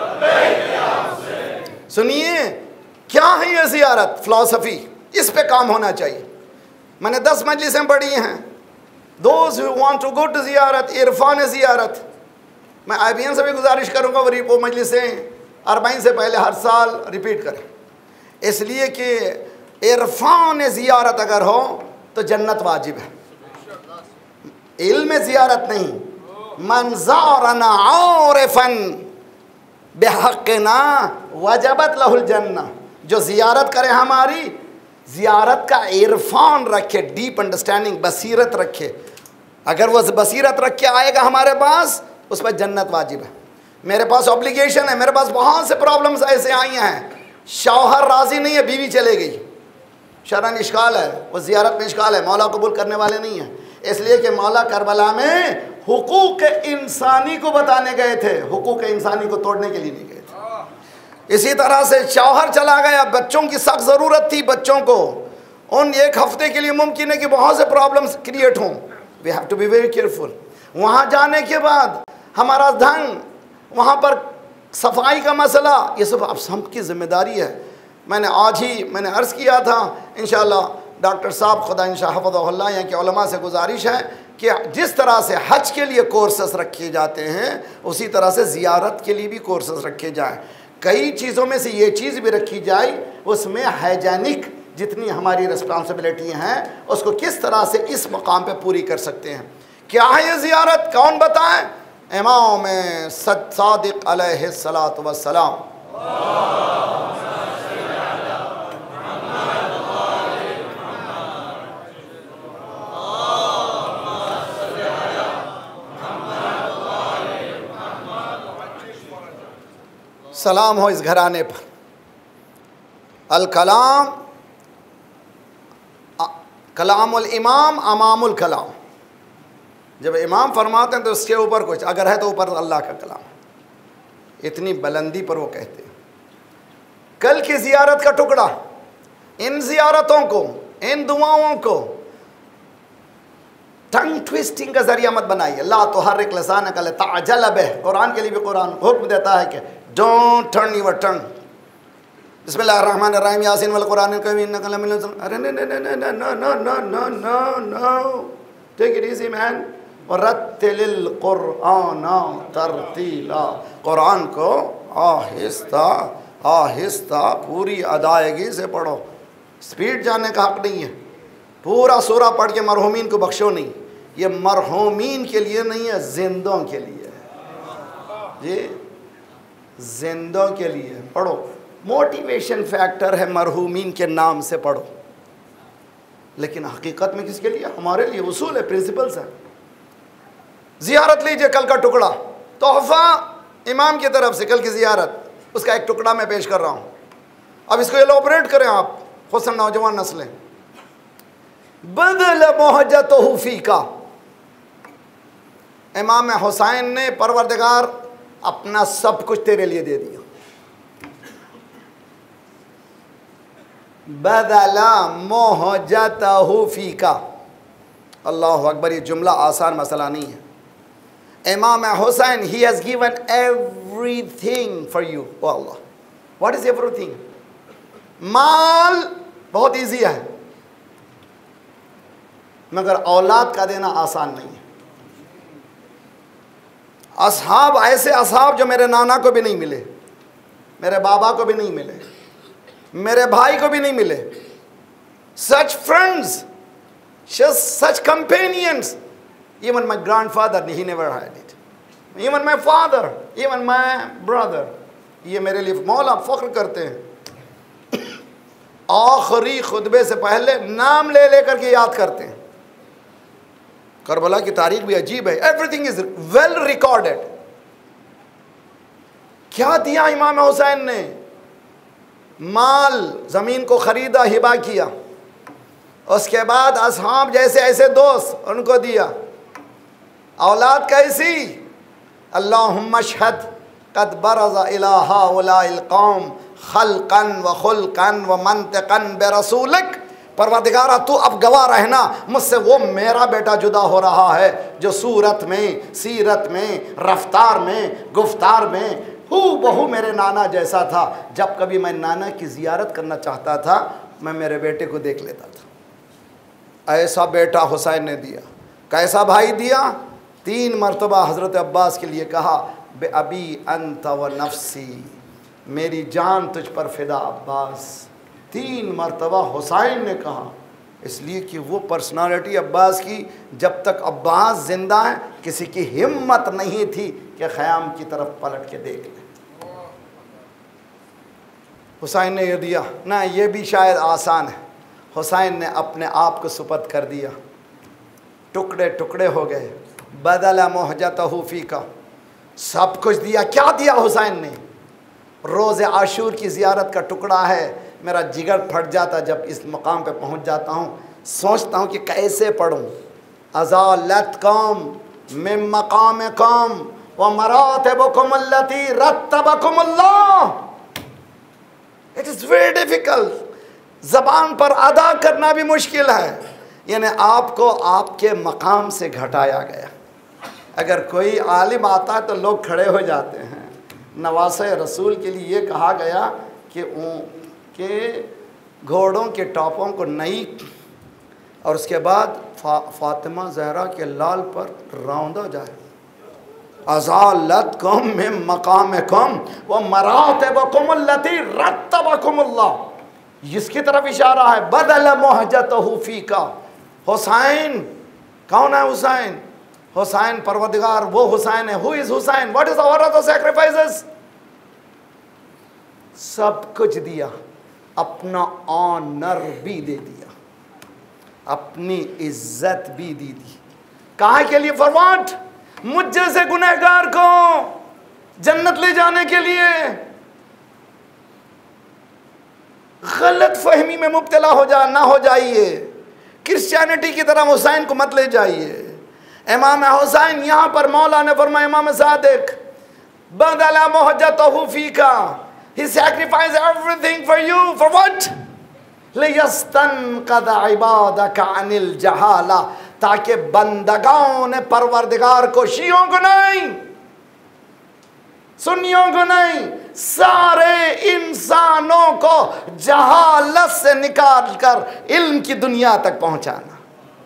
सुनिए क्या है ये ज़ियारत, फ़िलासफ़ी, इस पे काम होना चाहिए। मैंने 10 मजलिसें पढ़ी हैं। Those who want to go to ज़ियारत, इरफान ज़ियारत, मैं IBN से भी गुजारिश करूँगा वो मजलिसें 40 से पहले हर साल रिपीट करें। इसलिए कि इरफान ज़ियारत अगर हो तो जन्नत वाजिब है, इल्म ज़ियारत नहीं। मन ज़ारना आरिफन बिहक़्क़िना वजबत लहुल जन्नह, जो ज़ियारत करे हमारी, ज़ियारत का इरफान रखे, डीप अंडरस्टैंडिंग, बसीरत रखे, अगर वो बसीरत रख के आएगा हमारे पास, उस पर जन्नत वाजिब है। मेरे पास ऑब्लिगेशन है, मेरे पास बहुत से प्रॉब्लम्स ऐसे आई हैं, शौहर राज़ी नहीं है, बीवी चले गई, शरन इश्काल है, वो ज़ियारत में इश्काल है, मौला कबूल करने वाले नहीं हैं, इसलिए कि मौला करबला में हुकूक इंसानी को बताने गए थे, हुकूक इंसानी को तोड़ने के लिए नहीं गए थे। इसी तरह से शौहर चला गया, बच्चों की सख्त ज़रूरत थी, बच्चों को उन एक हफ्ते के लिए मुमकिन है कि बहुत से प्रॉब्लम्स क्रिएट हों, we have to be very careful. वहाँ जाने के बाद हमारा ढंग, वहाँ पर सफाई का मसला, ये सब आप सबकी ज़िम्मेदारी है। मैंने आज ही अर्ज़ किया था, इंशाअल्लाह डॉक्टर साहब खुदा इंशाअल्लाह यहाँ के उलमा से गुजारिश है कि जिस तरह से हज के लिए कोर्सेस रखे जाते हैं, उसी तरह से ज़ियारत के लिए भी कोर्सेस रखे जाएँ। कई चीज़ों में से ये चीज़ भी रखी जाए, उसमें हाइजेनिक जितनी हमारी रिस्पॉन्सिबिलिटी हैं उसको किस तरह से इस मकाम पे पूरी कर सकते हैं। क्या है ये ज़ियारत, कौन बताए? इमाम सादिक अलैहिस्सलातु वस्सलाम। सलाम हो इस घराने पर। अल कलाम कलामुल इमाम अमामुल कलाम, जब इमाम फरमाते हैं तो उसके ऊपर कुछ अगर है तो ऊपर अल्लाह का कलाम, इतनी बुलंदी पर वो कहते हैं। कल की ज़ियारत का टुकड़ा, इन ज़ियारतों को, इन दुआओं को टंग ट्विस्टिंग का जरिया मत बनाइए। ला तो हर एक लसान का ताजल बह, कुरान के लिए भी कुरान हुक्म देता है कि डोंट टर्न योर टंग। बिस्मिल्लाहिर्रहमानिर्रहीम, यासीन वल कुरानिल करीम इन्नका लमिन, अरे no no no no no no no no no, take it easy man. वरत्तिलिल कुरान तरतीला, कुरान को आहिस्ता आहिस्ता पूरी अदायगी से पढ़ो, स्पीड जाने का हक नहीं है। पूरा सूरा पढ़ के मरहूमीन को बख्शो नहीं, ये मरहूमीन के लिए नहीं है, जिंदों के लिए है, ये जिंदों के लिए पढ़ो। मोटिवेशन फैक्टर है, मरहूमीन के नाम से पढ़ो, लेकिन हकीकत में किसके लिए? हमारे लिए। उसूल है, प्रिंसिपल्स है। ज़ियारत लीजिए, कल का टुकड़ा तोहफ़ा इमाम की तरफ से, कल की ज़ियारत, उसका एक टुकड़ा मैं पेश कर रहा हूँ। अब इसको एलोबरेट करें आप, खुसन नौजवान नस्लें। बदल मोहजतहु फीका, इमाम हुसैन ने परवरदिगार अपना सब कुछ तेरे लिए दे दिया। बदला मोहजतहु फीका, अल्लाह अकबर, ये जुमला आसान मसला नहीं है। Imam Hussain, he has given everything for you. O Allah, what is everything? माल बहुत इजी है, मगर औलाद का देना आसान नहीं है। असहाब, ऐसे असहाब जो मेरे नाना को भी नहीं मिले, मेरे बाबा को भी नहीं मिले, मेरे भाई को भी नहीं मिले। Such friends, such companions, even my grandfather, he never had it, even my father, even my brother। ये मेरे लिए मौला फ़ख्र करते हैं, आखिरी खुतबे से पहले नाम ले लेकर के याद करते हैं। करबला की तारीख भी अजीब है, एवरीथिंग इज वेल रिकॉर्डेड। क्या दिया इमाम हुसैन ने? माल, ज़मीन को ख़रीदा, हिबा किया, उसके बाद असहाब जैसे ऐसे दोस्त उनको दिया। औलाद कैसी? अल्लाहुम्मा शहद कद बरज़ इला हाउलाइल कौम खल्क़न व खुल्क़न व मंतिक़न बिरसूलिक। परवरदिगारा तू अब गवाह रहना, मुझसे वो मेरा बेटा जुदा हो रहा है जो सूरत में, सीरत में, रफ्तार में, गुफ्तार में हू बहू मेरे नाना जैसा था। जब कभी मैं नाना की ज़ियारत करना चाहता था, मैं मेरे बेटे को देख लेता था। ऐसा बेटा हुसैन ने दिया। कैसा भाई दिया? 3 मरतबा हज़रत अब्बास के लिए कहा, बे अबी अंत व नफ्सी, मेरी जान तुझ पर फ़िदा अब्बास, 3 मरतबा हुसैन ने कहा, इसलिए कि वो पर्सनालिटी अब्बास की, जब तक अब्बास जिंदा है किसी की हिम्मत नहीं थी कि ख़याम की तरफ पलट के देख ले। हुसैन ने ये दिया ना, ये भी शायद आसान है। हुसैन ने अपने आप को सुपर्द कर दिया, टुकड़े टुकड़े हो गए। बदला मोहजतहू फीका, सब कुछ दिया। क्या दिया हुसैन ने? रोज़े आशूर की ज़ियारत का टुकड़ा है। मेरा जिगर फट जाता जब इस मकाम पे पहुंच जाता हूँ, सोचता हूँ कि कैसे पढ़ूँ। अज़ालत कौम मिन मकाम कौम व मरातिबकुम अल्लती रत्तबकुम अल्लाह। It is very difficult. ज़बान पर अदा करना भी मुश्किल है। यानी आपको आपके मकाम से घटाया गया। अगर कोई आलिम आता है तो लोग खड़े हो जाते हैं। नवासे रसूल के लिए ये कहा गया कि घोड़ों के टॉपों को नई, और उसके बाद फातिमा ज़हरा के लाल पर रौंदा जाए। अज़ालत कौम में मकाम कौम व मरातिबकुम अल्लती रत्तबकुम अल्लाह। जिसकी तरफ इशारा है बदल मोहजतहू फीका। हुसैन कौन है? हुसैन, हुसैन परवरदिगार वो हुसैन है। Who is Hussain? What is the order of sacrifices? सब कुछ दिया, अपना ऑनर भी दे दिया, अपनी इज्जत भी दी दी। काहे के लिए? For what? मुझ जैसे गुनहगार को जन्नत ले जाने के लिए। गलत फहमी में मुब्तला ना हो जाइए। क्रिश्चियनिटी की तरह हुसैन को मत ले जाइए। इमाम हुसैन यहाँ पर मौला ने फरमाया, इमाम सादिक बदला मोहजतहू फीका, he sacrificed everything for you. For what? लियस्तनक़द इबादक Anil जहाला, ताकि बंदगाओं ने परवरदिगार को, शियों को नहीं, सुन्नियों को नहीं, सारे इंसानों को जहालत से निकाल कर इल्म की दुनिया तक पहुंचाना।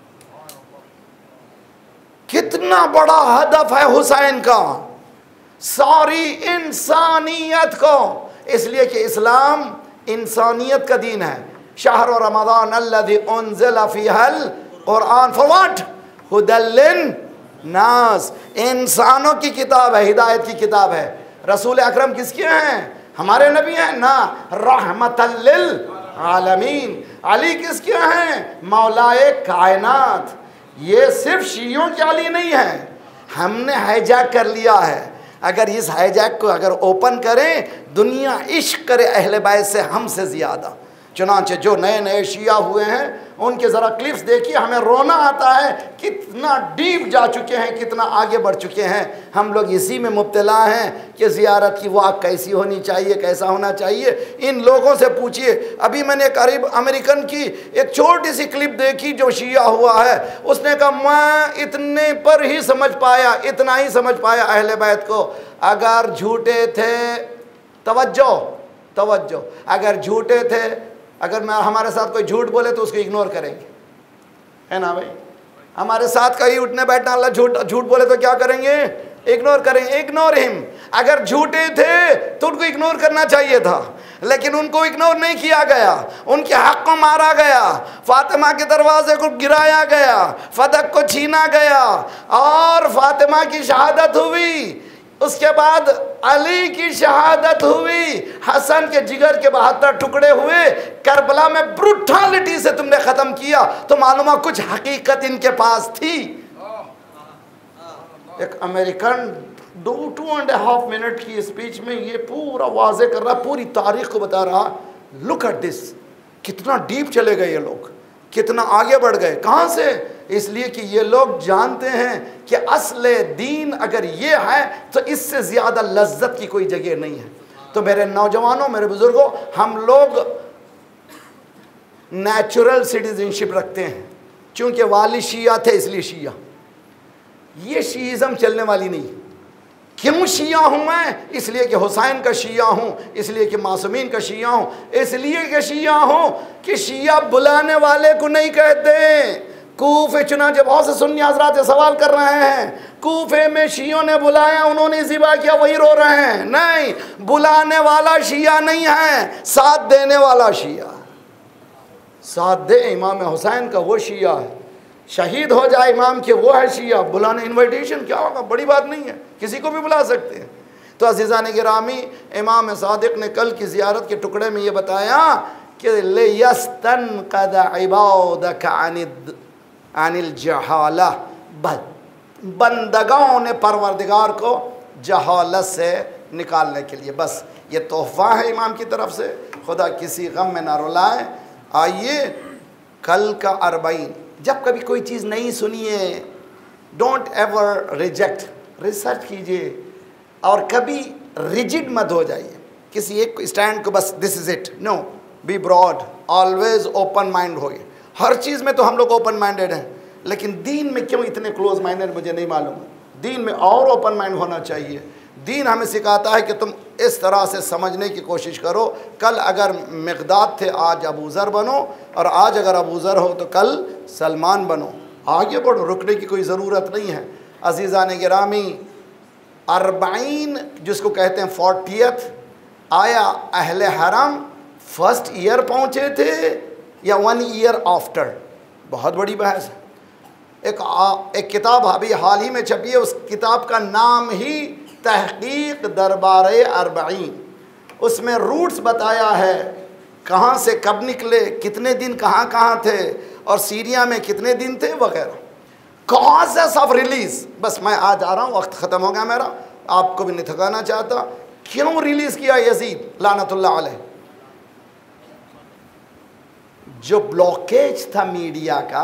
कितना बड़ा हदफ है हुसैन का, सारी इंसानियत को। इसलिए कि इस्लाम इंसानियत का दीन है। शहर रमज़ान अल्लज़ी उन्ज़िला फ़ीहिल क़ुरआन फॉर व्हाट? हुदल लिन्नास। इंसानों की किताब है, हिदायत की किताब है। रसूल अकरम किसके हैं? हमारे नबी हैं ना, रहमतल लिल आलमीन। अली किसके हैं? मौलाए कायनात। ये सिर्फ शियों के अली नहीं है, हमने हाईजैक कर लिया है। अगर इस हाईजैक को अगर ओपन करें, दुनिया इश्क करे अहले बैत से हमसे ज़्यादा। चुनांचे जो नए नए शिया हुए हैं उनके ज़रा क्लिप्स देखिए, हमें रोना आता है कितना डीप जा चुके हैं, कितना आगे बढ़ चुके हैं। हम लोग इसी में मुब्तला हैं कि ज़ियारत की वाक़ कैसी होनी चाहिए, कैसा होना चाहिए। इन लोगों से पूछिए। अभी मैंने करीब अमेरिकन की एक छोटी सी क्लिप देखी जो शिया हुआ है। उसने कहा मैं इतने पर ही समझ पाया, इतना ही समझ पाया अहले बैत को। अगर झूठे थे, तवज्जो, अगर झूठे थे, अगर मैं हमारे साथ कोई झूठ बोले तो उसको इग्नोर करेंगे, है ना भाई? हमारे साथ कहीं उठने बैठना अल्लाह झूठ बोले तो क्या करेंगे? इग्नोर करेंगे। Ignore him. अगर झूठे थे तो उनको इग्नोर करना चाहिए था, लेकिन उनको इग्नोर नहीं किया गया। उनके हक को मारा गया, फातिमा के दरवाजे को गिराया गया, फदक को छीना गया और फातिमा की शहादत हुई। उसके बाद अली की शहादत हुई, हसन के जिगर के 72 टुकड़े हुए। करबला में ब्रूटलिटी से तुमने ख़त्म किया तो मालूम है कुछ हकीकत इनके पास थी। एक अमेरिकन 2.5 मिनट की स्पीच में ये पूरा वाजे कर रहा, पूरी तारीख को बता रहा। लुक एट दिस, कितना डीप चले गए ये लोग, कितना आगे बढ़ गए। कहाँ से? इसलिए कि ये लोग जानते हैं कि असले दीन अगर ये है तो इससे ज़्यादा लज्जत की कोई जगह नहीं है। तो मेरे नौजवानों, मेरे बुज़ुर्गों, हम लोग नेचुरल सिटीजनशिप रखते हैं। चूँकि वाली शिया थे इसलिए शिया। ये शीइज़म चलने वाली नहीं। क्यों शिया हूँ मैं? इसलिए कि हुसैन का शिया हूँ, इसलिए कि मासूमीन का शिया हूँ, इसलिए कि शिया हूँ कि शिया बुलाने वाले को नहीं कहते। कूफे चुनांचे बहुत से सुन्नी हज़रात सवाल कर रहे हैं, कूफे में शियों ने बुलाया, उन्होंने ज़िबा किया, वही रो रहे हैं। नहीं, बुलाने वाला शिया नहीं है, साथ देने वाला शिया। साथ दे इमाम हुसैन का, वो शिया है। शहीद हो जाए इमाम के, वो है शिया। बुलाने इनविटेशन क्या होगा, बड़ी बात नहीं है, किसी को भी बुला सकते हैं। तो अज़ीज़ान गिरामी, इमाम सादिक ने कल की ज़ियारत के टुकड़े में ये बताया कि लियस्तनक़द इबादक अनिल जहाला, बंदगाओं ने परवरदिगार को जहालत से निकालने के लिए, बस ये तोहफ़ा है इमाम की तरफ से। खुदा किसी गम में ना रुलाए। आइए कल का 40, जब कभी कोई चीज़ नहीं सुनिए, डोंट एवर रिजेक्ट, रिसर्च कीजिए और कभी रिजिड मत हो जाइए किसी एक स्टैंड को, बस this is it. No, be broad, always open mind होइए। हर चीज़ में तो हम लोग ओपन माइंडेड हैं, लेकिन दीन में क्यों इतने क्लोज माइंडेड मुझे नहीं मालूम। दीन में और ओपन माइंड होना चाहिए। दीन हमें सिखाता है कि तुम इस तरह से समझने की कोशिश करो, कल अगर मिक़दाद थे आज अबू ज़र बनो, और आज अगर अबू ज़र हो तो कल सलमान बनो। आगे बढ़ो, रुकने की कोई ज़रूरत नहीं है। अज़ीज़ान गिरामी, 40 जिसको कहते हैं 40th, आया अहले हरम फर्स्ट ईयर पहुँचे थे या 1 ईयर आफ्टर, बहुत बड़ी बहस है। एक किताब अभी हाल ही में छपी है, उस किताब का नाम ही तहक़ीक़ दरबारे 40। उसमें रूट्स बताया है, कहाँ से कब निकले, कितने दिन कहाँ कहाँ थे, और सीरिया में कितने दिन थे वगैरह, कॉजेस ऑफ रिलीज़। बस मैं आज आ रहा हूँ, वक्त ख़त्म हो गया मेरा, आपको भी नहीं थकाना चाहता। क्यों रिलीज़ किया यजीद लानतुल्लाह अलैह? जो ब्लॉकेज था मीडिया का,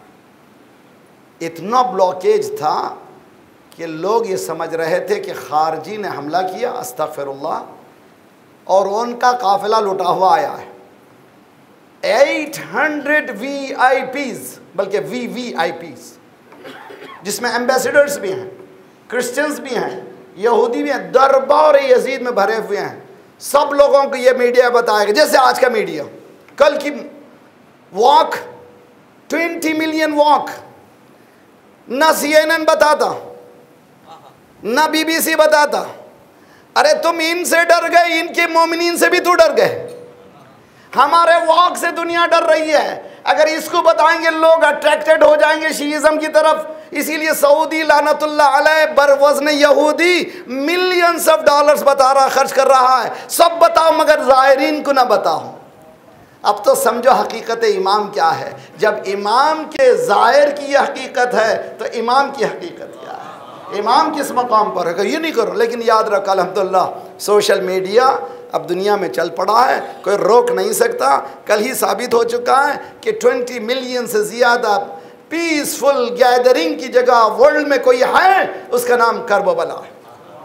इतना ब्लॉकेज था कि लोग ये समझ रहे थे कि खारजी ने हमला किया, अस्तग़फिरुल्लाह, और उनका काफ़िला लुटा हुआ आया है। 800 VIPs, बल्कि VVIPs, जिसमें एम्बेसडर्स भी हैं, क्रिश्चियंस भी हैं, यहूदी भी हैं, दरबार यजीद में भरे हुए हैं। सब लोगों को ये मीडिया बताएगा, जैसे आज का मीडिया। कल की वॉक 20 मिलियन वॉक, ना CNN बताता, ना BBC बताता। अरे तुम इनसे डर गए, इनके मोमिनीन से भी तो डर गए। हमारे वॉक से दुनिया डर रही है। अगर इसको बताएंगे लोग अट्रैक्टेड हो जाएंगे शीइज़्म की तरफ। इसीलिए सऊदी लानतुल्लाह अलैह बरवज़्न यहूदी मिलियंस ऑफ डॉलर्स बता रहा, खर्च कर रहा है। सब बताओ मगर ज़ायरीन को ना बताओ। अब तो समझो हकीकत इमाम क्या है। जब इमाम के ज़ाहिर की यह हकीकत है तो इमाम की हकीकत क्या है, इमाम किस मकाम पर है, ये नहीं करो। लेकिन याद रखो अल्हम्दुलिल्लाह सोशल मीडिया अब दुनिया में चल पड़ा है, कोई रोक नहीं सकता। कल ही साबित हो चुका है कि 20 मिलियन से ज़्यादा पीसफुल गैदरिंग की जगह वर्ल्ड में कोई है, उसका नाम करबला है।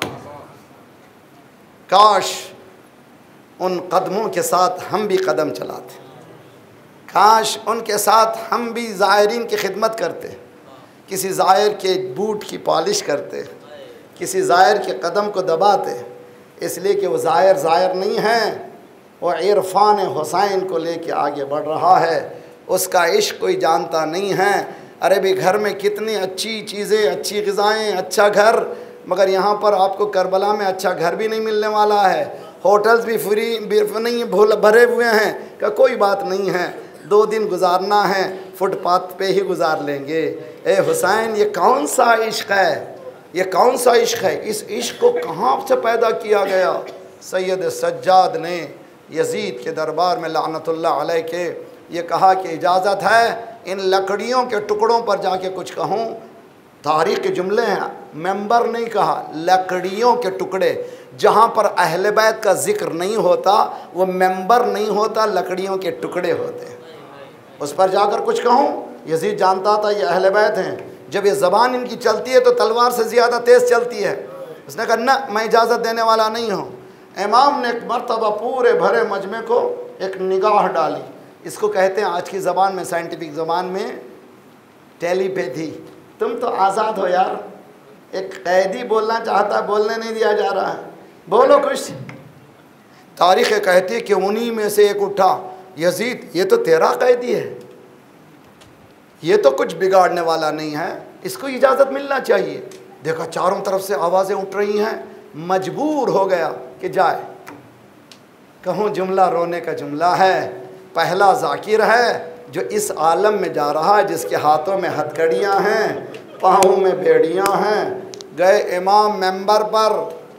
काश उन कदमों के साथ हम भी कदम चलाते, काश उनके साथ हम भी ज़ायरीन की खिदमत करते, किसी ज़ायर के बूट की पॉलिश करते, किसी ज़ायर के कदम को दबाते, इसलिए कि वो ज़ायर नहीं है, वो इरफ़ान हुसैन को लेके आगे बढ़ रहा है। उसका इश्क कोई जानता नहीं है। अरे भी घर में कितनी अच्छी चीज़ें, अच्छी ग़िज़ाएँ, अच्छा घर, मगर यहाँ पर आपको करबला में अच्छा घर भी नहीं मिलने वाला है। होटल्स भी फ्री नहीं भरे हुए हैं। का कोई बात नहीं है, 2 दिन गुजारना है, फुटपाथ पे ही गुजार लेंगे। ए हुसैन, ये कौन सा इश्क है, ये कौन सा इश्क है? इस इश्क को कहाँ से पैदा किया गया? सैयद सज्जाद ने यजीद के दरबार में लानतुल्लाह अलैह के ये कहा कि इजाज़त है इन लकड़ियों के टुकड़ों पर जाके कुछ कहूँ। तारीख़ के जुमले हैं, मेंबर नहीं कहा, लकड़ियों के टुकड़े। जहाँ पर अहले बैत का जिक्र नहीं होता वो मेंबर नहीं होता, लकड़ियों के टुकड़े होते हैं। उस पर जाकर कुछ कहूँ। यजीद जानता था ये अहले बैत हैं। जब ये ज़बान इनकी चलती है तो तलवार से ज़्यादा तेज़ चलती है। उसने कहा ना, मैं इजाज़त देने वाला नहीं हूँ। इमाम ने एक मरतबा पूरे भरे मजमे को एक निगाह डाली। इसको कहते हैं आज की ज़बान में, साइंटिफिक ज़बान में, टेलीपैथी। तुम तो आज़ाद हो यार, एक कैदी बोलना चाहता है, बोलने नहीं दिया जा रहा है, बोलो कुछ। तारीख़ कहती है कि उन्हीं में से एक उठा, यजीद ये तो तेरा कैदी है, ये तो कुछ बिगाड़ने वाला नहीं है, इसको इजाज़त मिलना चाहिए। देखा चारों तरफ से आवाज़ें उठ रही हैं, मजबूर हो गया कि जाए। कहूँ जुमला रोने का जुमला है, पहला जाकिर है जो इस आलम में जा रहा है, जिसके हाथों में हथकड़ियाँ हैं, पाँव में बेड़ियाँ हैं। गए इमाम मेंबर पर,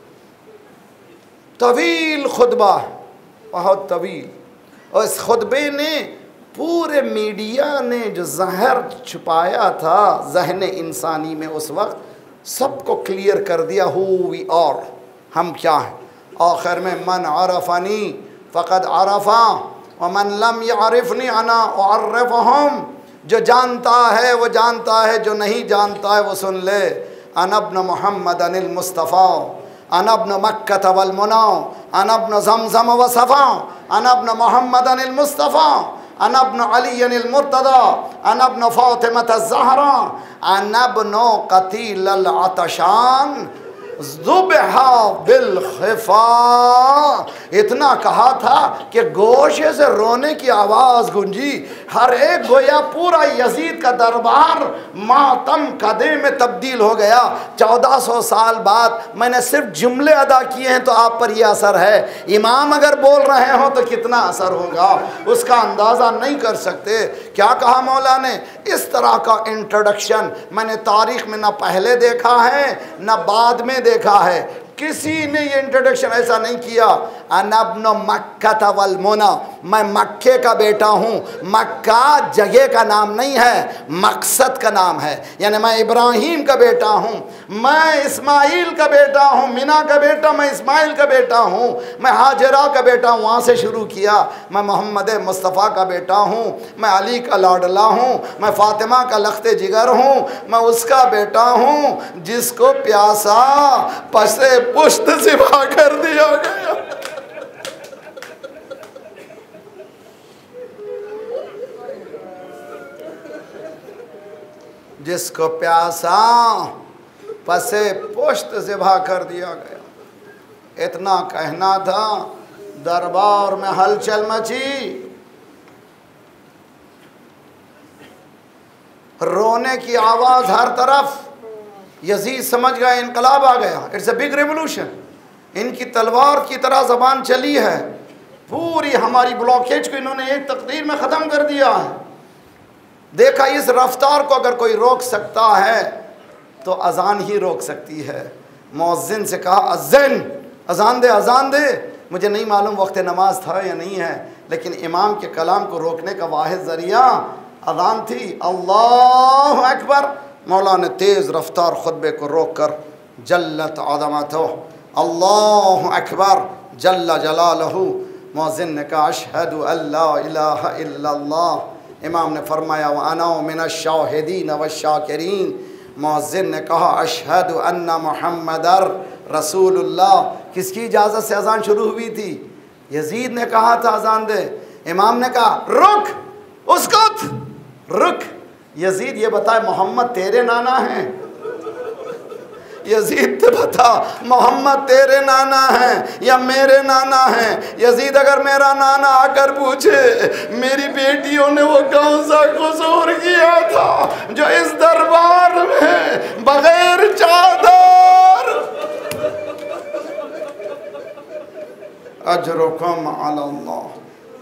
तवील खुतबा, बहुत तवील, और इस खुतबे ने पूरे मीडिया ने जो जहर छुपाया था जहन इंसानी में उस वक्त, सबको क्लियर कर दिया हु वी आर, हम क्या हैं। आखिर में मन आरफनी फ़क़द आरफा व मन लम यारिफनी अना अरफ़हुम, जो जानता है वो जानता है, जो नहीं जानता है वो सुन ले। अनब्न मोहम्मद अनिल मुस्तफ़ा, अनब्न मक्कत वल मुना, अनब्न ज़मज़म व सफ़ा, अनब्न मोहम्मद अनिल मुस्तफ़ा, अनब्न अली अनिल मुर्तदा, अनब्न फ़ातिमत ज़हरा, अनब्न क़तील अल अतशान ज़ुबहा बिल ख़िफ़ा। इतना कहा था कि गोशे से रोने की आवाज़ गूंजी। हर एक गोया पूरा यजीद का दरबार मातम कदे में तब्दील हो गया। 1400 साल बाद मैंने सिर्फ जुमले अदा किए हैं तो आप पर यह असर है। इमाम अगर बोल रहे हो तो कितना असर होगा उसका अंदाज़ा नहीं कर सकते। क्या कहा मौला ने? इस तरह का इंट्रोडक्शन मैंने तारीख़ में ना पहले देखा है ना बाद में देखा है। किसी ने ये इंट्रोडक्शन ऐसा नहीं किया। अनब्न मक्का वल मुना, मैं मक्के का बेटा हूँ। मक्का जगह का नाम नहीं है, मकसद का नाम है। यानी मैं इब्राहीम का बेटा हूँ, मैं इस्माइल का बेटा हूँ, मिना का बेटा, मैं इस्माइल का बेटा हूँ, मैं हाजरा का बेटा हूँ। वहाँ से शुरू किया। मैं मोहम्मद मुस्तफ़ा का बेटा हूँ, मैं अली का लाडला हूँ, मैं फ़ातिमा का लख्ते जिगर हूँ, मैं उसका बेटा हूँ जिसको प्यासा पसे पुश्त सिवा कर दिया गया। जिसको प्यासा पसे पुश्त ज़िबा कर दिया गया। इतना कहना था, दरबार में हलचल मची, रोने की आवाज़ हर तरफ। यजीद समझ गया इनकलाब आ गया, इट्स अ बिग रेवोल्यूशन। इनकी तलवार की तरह ज़बान चली है। पूरी हमारी ब्लॉकेज को इन्होंने एक तकदीर में ख़त्म कर दिया है। देखा, इस रफ्तार को अगर कोई रोक सकता है तो अजान ही रोक सकती है। मुअज्जिन से कहा, अज़्ज़िन, अजान दे, अजान दे। मुझे नहीं मालूम वक्त नमाज था या नहीं है, लेकिन इमाम के कलाम को रोकने का वाहिद ज़रिया अजान थी। अल्लाहु अकबर। मौला ने तेज़ रफ्तार खुतबे को रोक कर जल्लत अज़मतहु, अल्लाहु अकबर जल्ल जलालहु। मुअज्जिन ने कहा, अशहदु अल्ला इलाहा इल्लल्लाह। इमाम ने फरमाया, व अना मिनश शाहिदीन व शाकिरीन। मुअज्जिन ने कहा, अशहदु अन्ना मुहम्मदर रसूलुल्लाह। किसकी इजाज़त से अज़ान शुरू हुई थी? यजीद ने कहा था अज़ान दे। इमाम ने कहा, रुक, उसकुत, रुक। यजीद ये बता, मोहम्मद तेरे नाना हैं? यजीद तो बता, मोहम्मद तेरे नाना हैं या मेरे नाना हैं? यजीद अगर मेरा नाना आकर पूछे, मेरी बेटियों ने वो कौन सा कसूर किया था जो इस दरबार में बगैर चादर अजरुकुम अल्लाह।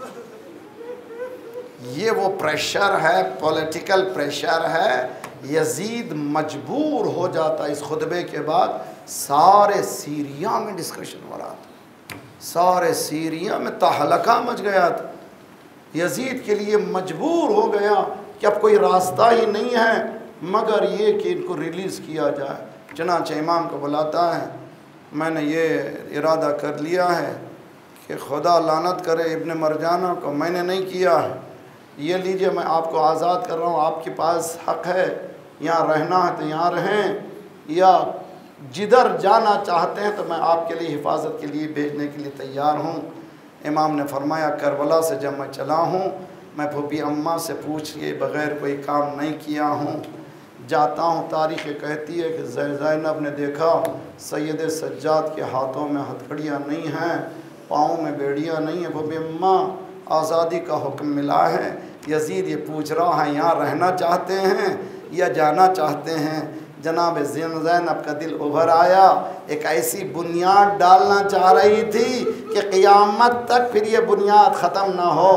ये वो प्रेशर है, पॉलिटिकल प्रेशर है। यजीद मजबूर हो जाता। इस खुतबे के बाद सारे सीरिया में डिस्कशन हो रहा था, सारे सीरिया में तहलका मच गया था। यजीद के लिए मजबूर हो गया कि अब कोई रास्ता ही नहीं है मगर ये कि इनको रिलीज़ किया जाए। चनाचे इमाम को बुलाता है, मैंने ये इरादा कर लिया है कि खुदा लानत करे इब्न मरजाना को, मैंने नहीं किया है। ये लीजिए, मैं आपको आज़ाद कर रहा हूँ, आपके पास हक़ है, यहाँ रहना है तो यहाँ रहें, या जिधर जाना चाहते हैं तो मैं आपके लिए हिफाजत के लिए भेजने के लिए तैयार हूँ। इमाम ने फरमाया, करबला से जब मैं चला हूँ, मैं फूफी अम्मा से पूछ के बग़ैर कोई काम नहीं किया हूँ। जाता हूँ, तारीख़ कहती है कि ज़ैनब ने देखा सैयद सज्जाद के हाथों में हथकड़ियाँ नहीं हैं, पाँव में बेड़ियाँ नहीं हैं। फूफी अम्मा, आज़ादी का हुक्म मिला है। यजीद ये पूछ रहा है, यहाँ रहना चाहते हैं या जाना चाहते हैं? जनाब ज़ैनब का दिल उभर आया। एक ऐसी बुनियाद डालना चाह रही थी कि क़यामत तक फिर ये बुनियाद ख़त्म ना हो।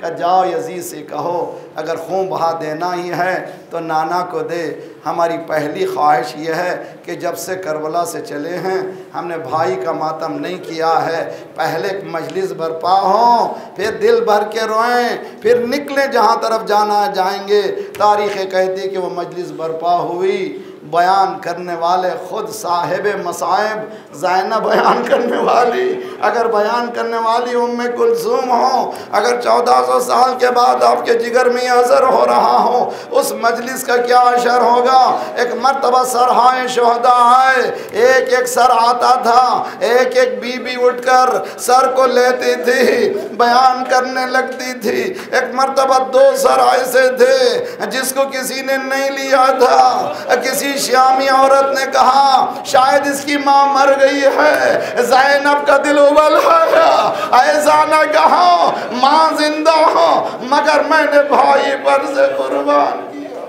कि जाओ यजीद से कहो अगर खून बहा देना ही है तो नाना को दे। हमारी पहली ख्वाहिश यह है कि जब से करबला से चले हैं हमने भाई का मातम नहीं किया है। पहले मजलिस बर्पा हो, फिर दिल भर के रोएं, फिर निकलें जहाँ तरफ जाना जाएंगे। तारीख़ कहती कि वो मजलिस बर्पा हुई, बयान करने वाले ख़ुद साहिब मसाइब ज़ैनब बयान करने वाली। अगर बयान करने वाली उम्मे कुलसूम हो, अगर 1400 साल के बाद आपके जिगर में असर हो रहा हो, उस मजलिस का क्या असर होगा। एक मर्तबा सरहाए शुहदा आए, एक एक सर आता था, एक एक बीबी उठकर सर को लेती थी, बयान करने लगती थी। एक मर्तबा 2 सर ऐसे थे जिसको किसी ने नहीं लिया था। किसी शामी औरत ने कहा शायद इसकी माँ मर गई है, ज़ैनब का दिल उबल आया। ऐसा न कहो माँ जिंदा हो मगर मैंने भाई पर से कुर्बान किया।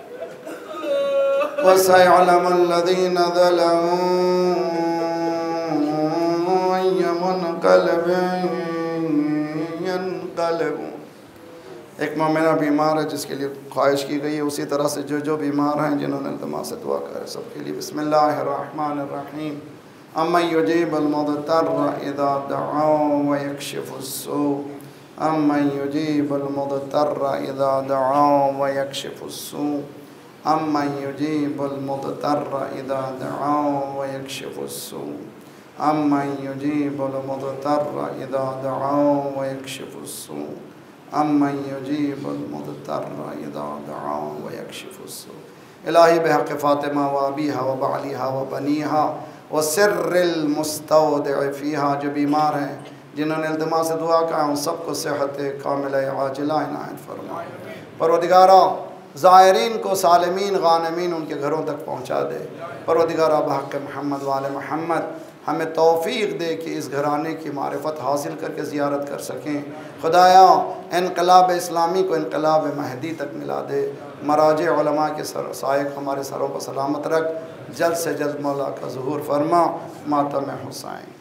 वसयअलमुल्लज़ीना ज़लमू अय्य मुनक़लबिन यनक़लिबून। एक मोमिना बीमार है जिसके लिए ख्वाहिश की गई है, उसी तरह से जो बीमार हैं जिन्होंने इल्तिमास से दुआ करे सबके लिए। बिस्मिल्लाहिर्रहमानिर्रहीम। अम्मन युजीबुल मुद्तर्रा इज़ा दअऊ व यक्शिफुस्सू, अम्मन युजीबुल मुद्तर्रा इज़ा दअऊ व यक्शिफुस्सू, अम्मन युजीबुल मुद्तर्रा इज़ा दअऊ व यक्शिफुस्सू, अम्मन युजीबुल मुद्तर्रा इज़ा दअऊ व यक्शिफुस्सू, अम्मन युजीबुल मुद्तर्रा इज़ा दअऊ व यक्शिफुस्सू। इलाही बिहक़्क़ि फ़ातिमा व अबीहा व बालिहा व बनीहा व सिर्रिल मुस्तौदिअ फ़ीहा। जो बीमार हैं जिन्होंने इल्तिमास से दुआ का उन सबको सेहत कामिला आजिला इनायत फरमा। परवरदिगारा ज़ायरीन को सालिमीन गानिमीन उनके घरों तक पहुँचा दे। परवरदिगारा बिहक़्क़ि मोहम्मद व आले मोहम्मद हमें तौफ़ीक़ दे कि इस घराने की मारिफत हासिल करके ज़ियारत कर सकें। खुदाया इनकलाब इस्लामी को इनकलाब महदी तक मिला दे। मराज उलमा के साए हमारे सरों पर सलामत रख। जल्द से जल्द मौला का ज़ुहूर फरमा। मातम हुसैन।